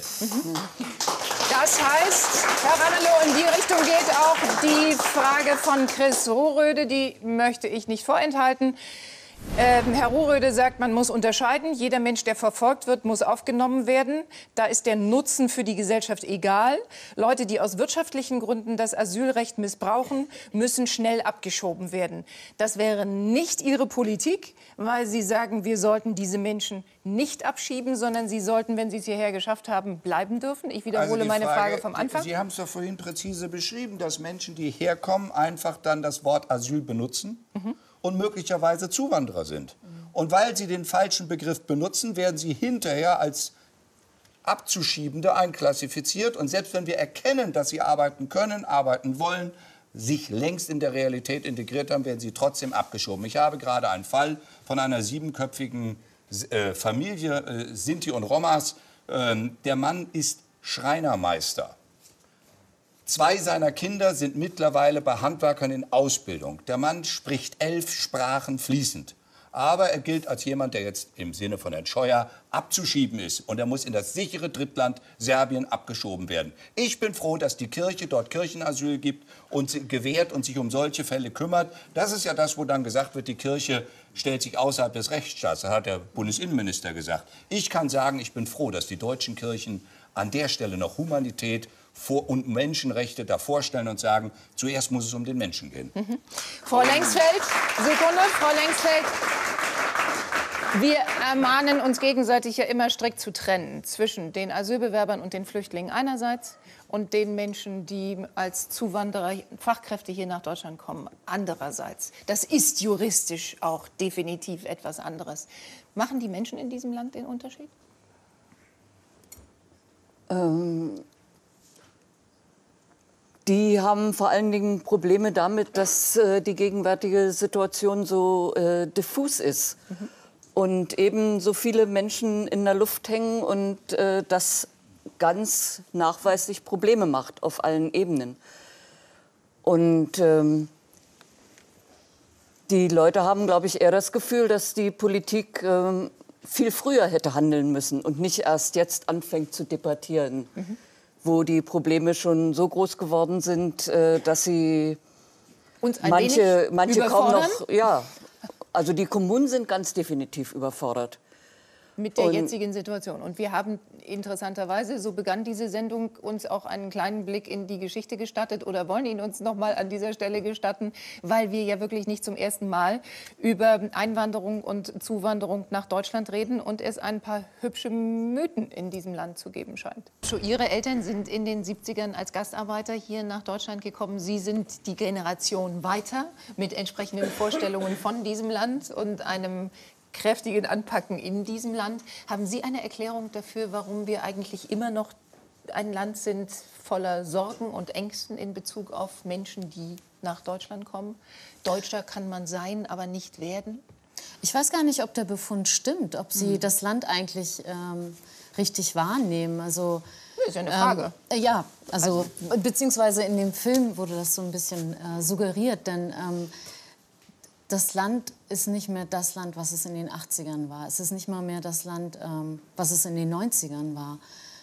Das heißt, Herr Ramelow, in die Richtung geht auch die Frage von Chris Rohröde, die möchte ich nicht vorenthalten. Ähm, Herr Rohröde sagt, man muss unterscheiden. Jeder Mensch, der verfolgt wird, muss aufgenommen werden. Da ist der Nutzen für die Gesellschaft egal. Leute, die aus wirtschaftlichen Gründen das Asylrecht missbrauchen, müssen schnell abgeschoben werden. Das wäre nicht Ihre Politik, weil Sie sagen, wir sollten diese Menschen nicht abschieben, sondern sie sollten, wenn sie es hierher geschafft haben, bleiben dürfen. Ich wiederhole Also die meine Frage, Frage vom Anfang. Sie haben es doch vorhin präzise beschrieben, dass Menschen, die herkommen, einfach dann das Wort Asyl benutzen mhm. und möglicherweise Zuwanderer sind. Mhm. Und weil sie den falschen Begriff benutzen, werden sie hinterher als Abzuschiebende einklassifiziert. Und selbst wenn wir erkennen, dass sie arbeiten können, arbeiten wollen, sich längst in der Realität integriert haben, werden sie trotzdem abgeschoben. Ich habe gerade einen Fall von einer siebenköpfigen äh, Familie, äh, Sinti und Romas. Ähm, der Mann ist Schreinermeister. Zwei seiner Kinder sind mittlerweile bei Handwerkern in Ausbildung. Der Mann spricht elf Sprachen fließend. Aber er gilt als jemand, der jetzt im Sinne von Herrn Scheuer abzuschieben ist. Und er muss in das sichere Drittland Serbien abgeschoben werden. Ich bin froh, dass die Kirche dort Kirchenasyl gibt und gewährt und sich um solche Fälle kümmert. Das ist ja das, wo dann gesagt wird, die Kirche stellt sich außerhalb des Rechtsstaats. Das hat der Bundesinnenminister gesagt. Ich kann sagen, ich bin froh, dass die deutschen Kirchen an der Stelle noch Humanität vor und Menschenrechte davor stellen und sagen, zuerst muss es um den Menschen gehen. Mhm. Frau Lengsfeld, Sekunde, Frau Lengsfeld. Wir ermahnen uns gegenseitig ja immer strikt zu trennen zwischen den Asylbewerbern und den Flüchtlingen einerseits und den Menschen, die als Zuwanderer, Fachkräfte hier nach Deutschland kommen, andererseits. Das ist juristisch auch definitiv etwas anderes. Machen die Menschen in diesem Land den Unterschied? Ähm, die haben vor allen Dingen Probleme damit, dass äh, die gegenwärtige Situation so äh, diffus ist. Mhm. Und eben so viele Menschen in der Luft hängen und äh, das ganz nachweislich Probleme macht auf allen Ebenen. Und ähm, die Leute haben, glaube ich, eher das Gefühl, dass die Politik ähm, viel früher hätte handeln müssen und nicht erst jetzt anfängt zu debattieren, mhm. wo die Probleme schon so groß geworden sind, äh, dass sie uns ein manche, wenig manche kaum noch, ja. Also die Kommunen sind ganz definitiv überfordert. Mit der und jetzigen Situation. Und wir haben interessanterweise, so begann diese Sendung, uns auch einen kleinen Blick in die Geschichte gestattet oder wollen ihn uns noch mal an dieser Stelle gestatten, weil wir ja wirklich nicht zum ersten Mal über Einwanderung und Zuwanderung nach Deutschland reden und es ein paar hübsche Mythen in diesem Land zu geben scheint. Schon Ihre Eltern sind in den siebzigern als Gastarbeiter hier nach Deutschland gekommen. Sie sind die Generation weiter mit entsprechenden Vorstellungen von diesem Land und einem kräftigen Anpacken in diesem Land. Haben Sie eine Erklärung dafür, warum wir eigentlich immer noch ein Land sind voller Sorgen und Ängsten in Bezug auf Menschen, die nach Deutschland kommen? Deutscher kann man sein, aber nicht werden? Ich weiß gar nicht, ob der Befund stimmt, ob Sie mhm. das Land eigentlich ähm, richtig wahrnehmen. Also, das ist ja eine Frage. Ähm, ja, also, also beziehungsweise in dem Film wurde das so ein bisschen äh, suggeriert, denn ähm, das Land ist nicht mehr das Land, was es in den achtzigern war. Es ist nicht mal mehr das Land, ähm, was es in den neunzigern war.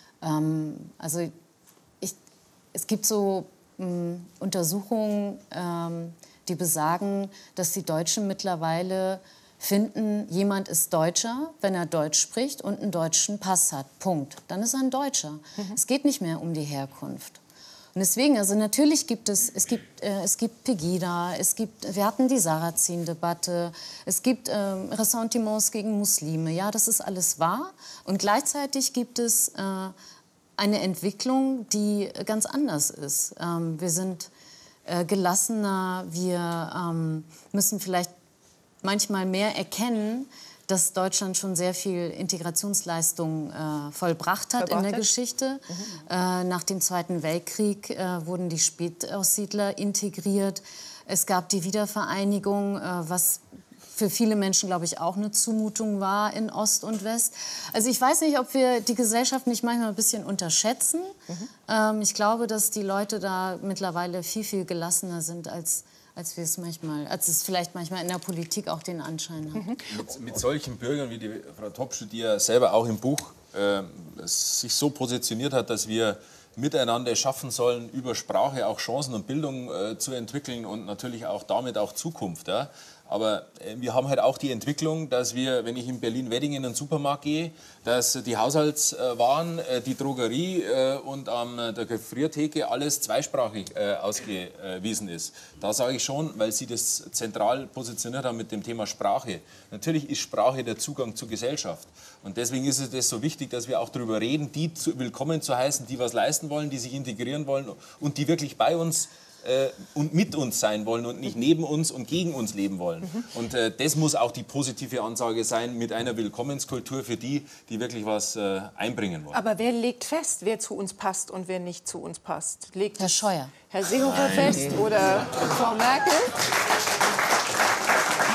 Ähm, also ich, es gibt so ähm, Untersuchungen, ähm, die besagen, dass die Deutschen mittlerweile finden, jemand ist Deutscher, wenn er Deutsch spricht und einen deutschen Pass hat. Punkt. Dann ist er ein Deutscher. Mhm. Es geht nicht mehr um die Herkunft. Und deswegen, also natürlich gibt es, es gibt, äh, es gibt Pegida, es gibt, wir hatten die Sarrazin-Debatte, es gibt äh, Ressentiments gegen Muslime, ja, das ist alles wahr. Und gleichzeitig gibt es äh, eine Entwicklung, die ganz anders ist. Ähm, wir sind äh, gelassener, wir ähm, müssen vielleicht manchmal mehr erkennen, dass Deutschland schon sehr viel Integrationsleistung äh, vollbracht hat in der Geschichte. Mhm. Äh, nach dem Zweiten Weltkrieg äh, wurden die Spätaussiedler integriert. Es gab die Wiedervereinigung, äh, was für viele Menschen, glaube ich, auch eine Zumutung war in Ost und West. Also ich weiß nicht, ob wir die Gesellschaft nicht manchmal ein bisschen unterschätzen. Mhm. Ähm, ich glaube, dass die Leute da mittlerweile viel, viel gelassener sind, als als wir es manchmal, als es vielleicht manchmal in der Politik auch den Anschein hat. Mhm. Mit, mit solchen Bürgern wie die Frau Topschel, die ja selber auch im Buch äh, sich so positioniert hat, dass wir miteinander schaffen sollen, über Sprache auch Chancen und Bildung äh, zu entwickeln und natürlich auch damit auch Zukunft. Ja? Aber äh, wir haben halt auch die Entwicklung, dass wir, wenn ich in Berlin-Wedding in den Supermarkt gehe, dass die Haushaltswaren, äh, die Drogerie äh, und an äh, der Gefriertheke alles zweisprachig äh, ausgewiesen ist. Da sage ich schon, weil Sie das zentral positioniert haben mit dem Thema Sprache. Natürlich ist Sprache der Zugang zur Gesellschaft. Und deswegen ist es das so wichtig, dass wir auch darüber reden, die zu, willkommen zu heißen, die was leisten wollen, die sich integrieren wollen und die wirklich bei uns äh, und mit uns sein wollen und nicht neben uns und gegen uns leben wollen. Mhm. Und äh, das muss auch die positive Ansage sein mit einer Willkommenskultur für die, die wirklich was äh, einbringen wollen. Aber wer legt fest, wer zu uns passt und wer nicht zu uns passt? Legt Herr Scheuer. Herr Seehofer fest oder Frau Merkel?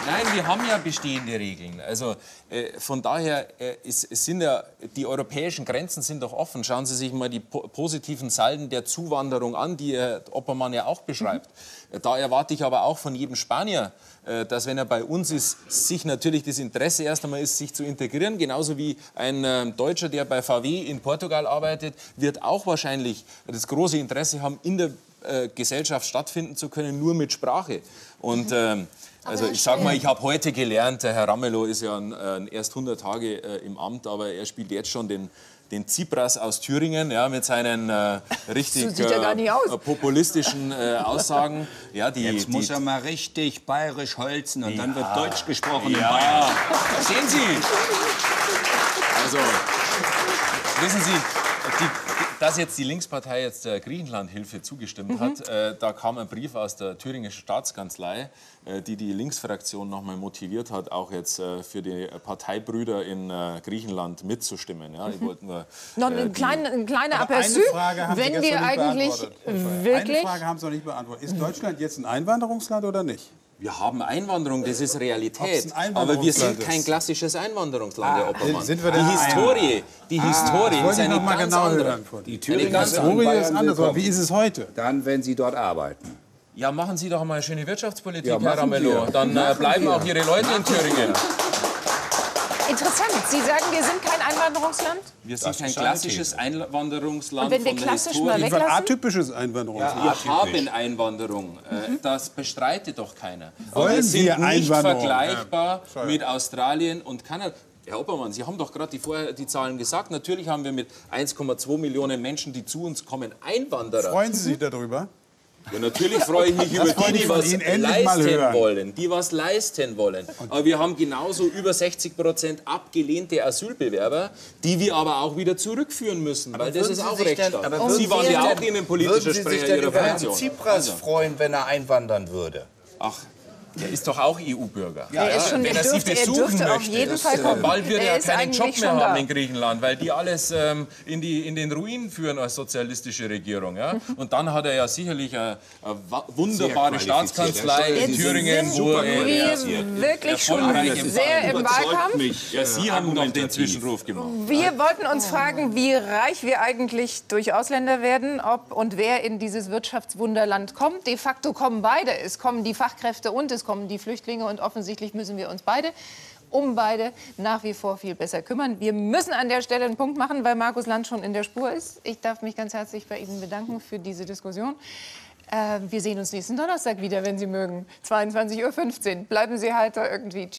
Nein, wir haben ja bestehende Regeln. Also äh, von daher äh, ist, sind ja die europäischen Grenzen sind doch offen. Schauen Sie sich mal die po positiven Salden der Zuwanderung an, die Herr Oppermann ja auch beschreibt. Mhm. Da erwarte ich aber auch von jedem Spanier, äh, dass wenn er bei uns ist, sich natürlich das Interesse erst einmal ist, sich zu integrieren. Genauso wie ein äh, Deutscher, der bei V W in Portugal arbeitet, wird auch wahrscheinlich das große Interesse haben, in der äh, Gesellschaft stattfinden zu können, nur mit Sprache. Und ähm, also ich sag mal, ich habe heute gelernt, der Herr Ramelow ist ja ein, ein erst hundert Tage äh, im Amt, aber er spielt jetzt schon den, den Tsipras aus Thüringen, ja, mit seinen äh, richtig so äh, populistischen äh, Aussagen. Ja, die, jetzt die, muss er mal richtig bayerisch holzen und ja. dann wird Deutsch gesprochen ja. in Bayern. Sehen Sie? Also, wissen Sie, die, dass jetzt die Linkspartei jetzt der Griechenland-Hilfe zugestimmt Mhm. hat, äh, da kam ein Brief aus der thüringischen Staatskanzlei, äh, die die Linksfraktion noch mal motiviert hat, auch jetzt äh, für die Parteibrüder in äh, Griechenland mitzustimmen. Ja, ich wollte nur, Noch äh, ein die- kleiner ein kleiner Aber Aperçu, eine Frage haben Sie wenn gestern wir nicht eigentlich beantwortet, Herr Scheuer. wirklich... Eine Frage haben Sie noch nicht beantwortet. Ist Deutschland jetzt ein Einwanderungsland oder nicht? Wir haben Einwanderung, das ist Ob's Realität. ein Aber wir sind Einwanderungsland kein ist. klassisches Einwanderungsland, Herr Oppermann. sind wir die denn Historie, die Historie wollte ist ich eine noch mal ganz genau andere. hören von Die Ihnen. Thüringer ganz sind Historie in ist Bayern anders, aber willkommen. wie ist es heute? Dann, wenn Sie dort arbeiten. Ja, machen Sie doch mal eine schöne Wirtschaftspolitik, Ja, Herr machen Ramelow. wir. Dann äh, Machen bleiben wir. auch Ihre Leute in Thüringen. Interessant, Sie sagen, wir sind kein Einwanderungsland? Wir sind Das kein ist eine klassisches These. Einwanderungsland Und wenn wir von der klassisch Historie. mal Ein weglassen? atypisches Einwanderungsland. Wir haben Einwanderung. Äh, Das bestreitet doch keiner. Aber Wollen wir sind wir nicht Einwanderung? vergleichbar Ja, mit Australien und Kanada. Herr Oppermann, Sie haben doch gerade die, vorher die Zahlen gesagt. Natürlich haben wir mit eins Komma zwei Millionen Menschen, die zu uns kommen, Einwanderer. Freuen Sie sich darüber? Ja, natürlich freue ich mich über die, wollte ich die von was Ihnen endlich mal leisten hören. wollen. Die was leisten wollen. Aber wir haben genauso über sechzig Prozent abgelehnte Asylbewerber, die wir aber auch wieder zurückführen müssen. Weil das würden ist Sie auch sich denn- Rechtsstaat. aber Und würden Sie waren Sie ja denn- auch innenpolitischer Würden Sie sich Sprecher denn Ihrer über Herrn Fraktion. Tsipras freuen, wenn er einwandern würde? Ach, der ist doch auch E U-Bürger. Er ist schon, Wenn er er sie dürfte, er besuchen dürfte auf möchte. jeden Das, Fall äh, kommen. Bald wird er er ist keinen eigentlich Job mehr schon haben da. in Griechenland, weil die alles ähm, in, die, in den Ruin führen als sozialistische Regierung. Ja? Und dann hat er ja sicherlich eine, eine wa- wunderbare Sehr Staatskanzlei qualifiziert. in Jetzt Thüringen, sind wo er wir wirklich schon erfolgreich sehr im Wahlkampf. mich. Ja, Sie haben noch den Zwischenruf gemacht. Wir wollten uns fragen, wie reich wir eigentlich durch Ausländer werden, ob und wer in dieses Wirtschaftswunderland kommt. De facto kommen beide. Es kommen die Fachkräfte und es kommen die Flüchtlinge. Und offensichtlich müssen wir uns beide um beide nach wie vor viel besser kümmern. Wir müssen an der Stelle einen Punkt machen, weil Markus Land schon in der Spur ist. Ich darf mich ganz herzlich bei Ihnen bedanken für diese Diskussion. Äh, wir sehen uns nächsten Donnerstag wieder, wenn Sie mögen. zweiundzwanzig Uhr fünfzehn. Bleiben Sie heiter irgendwie.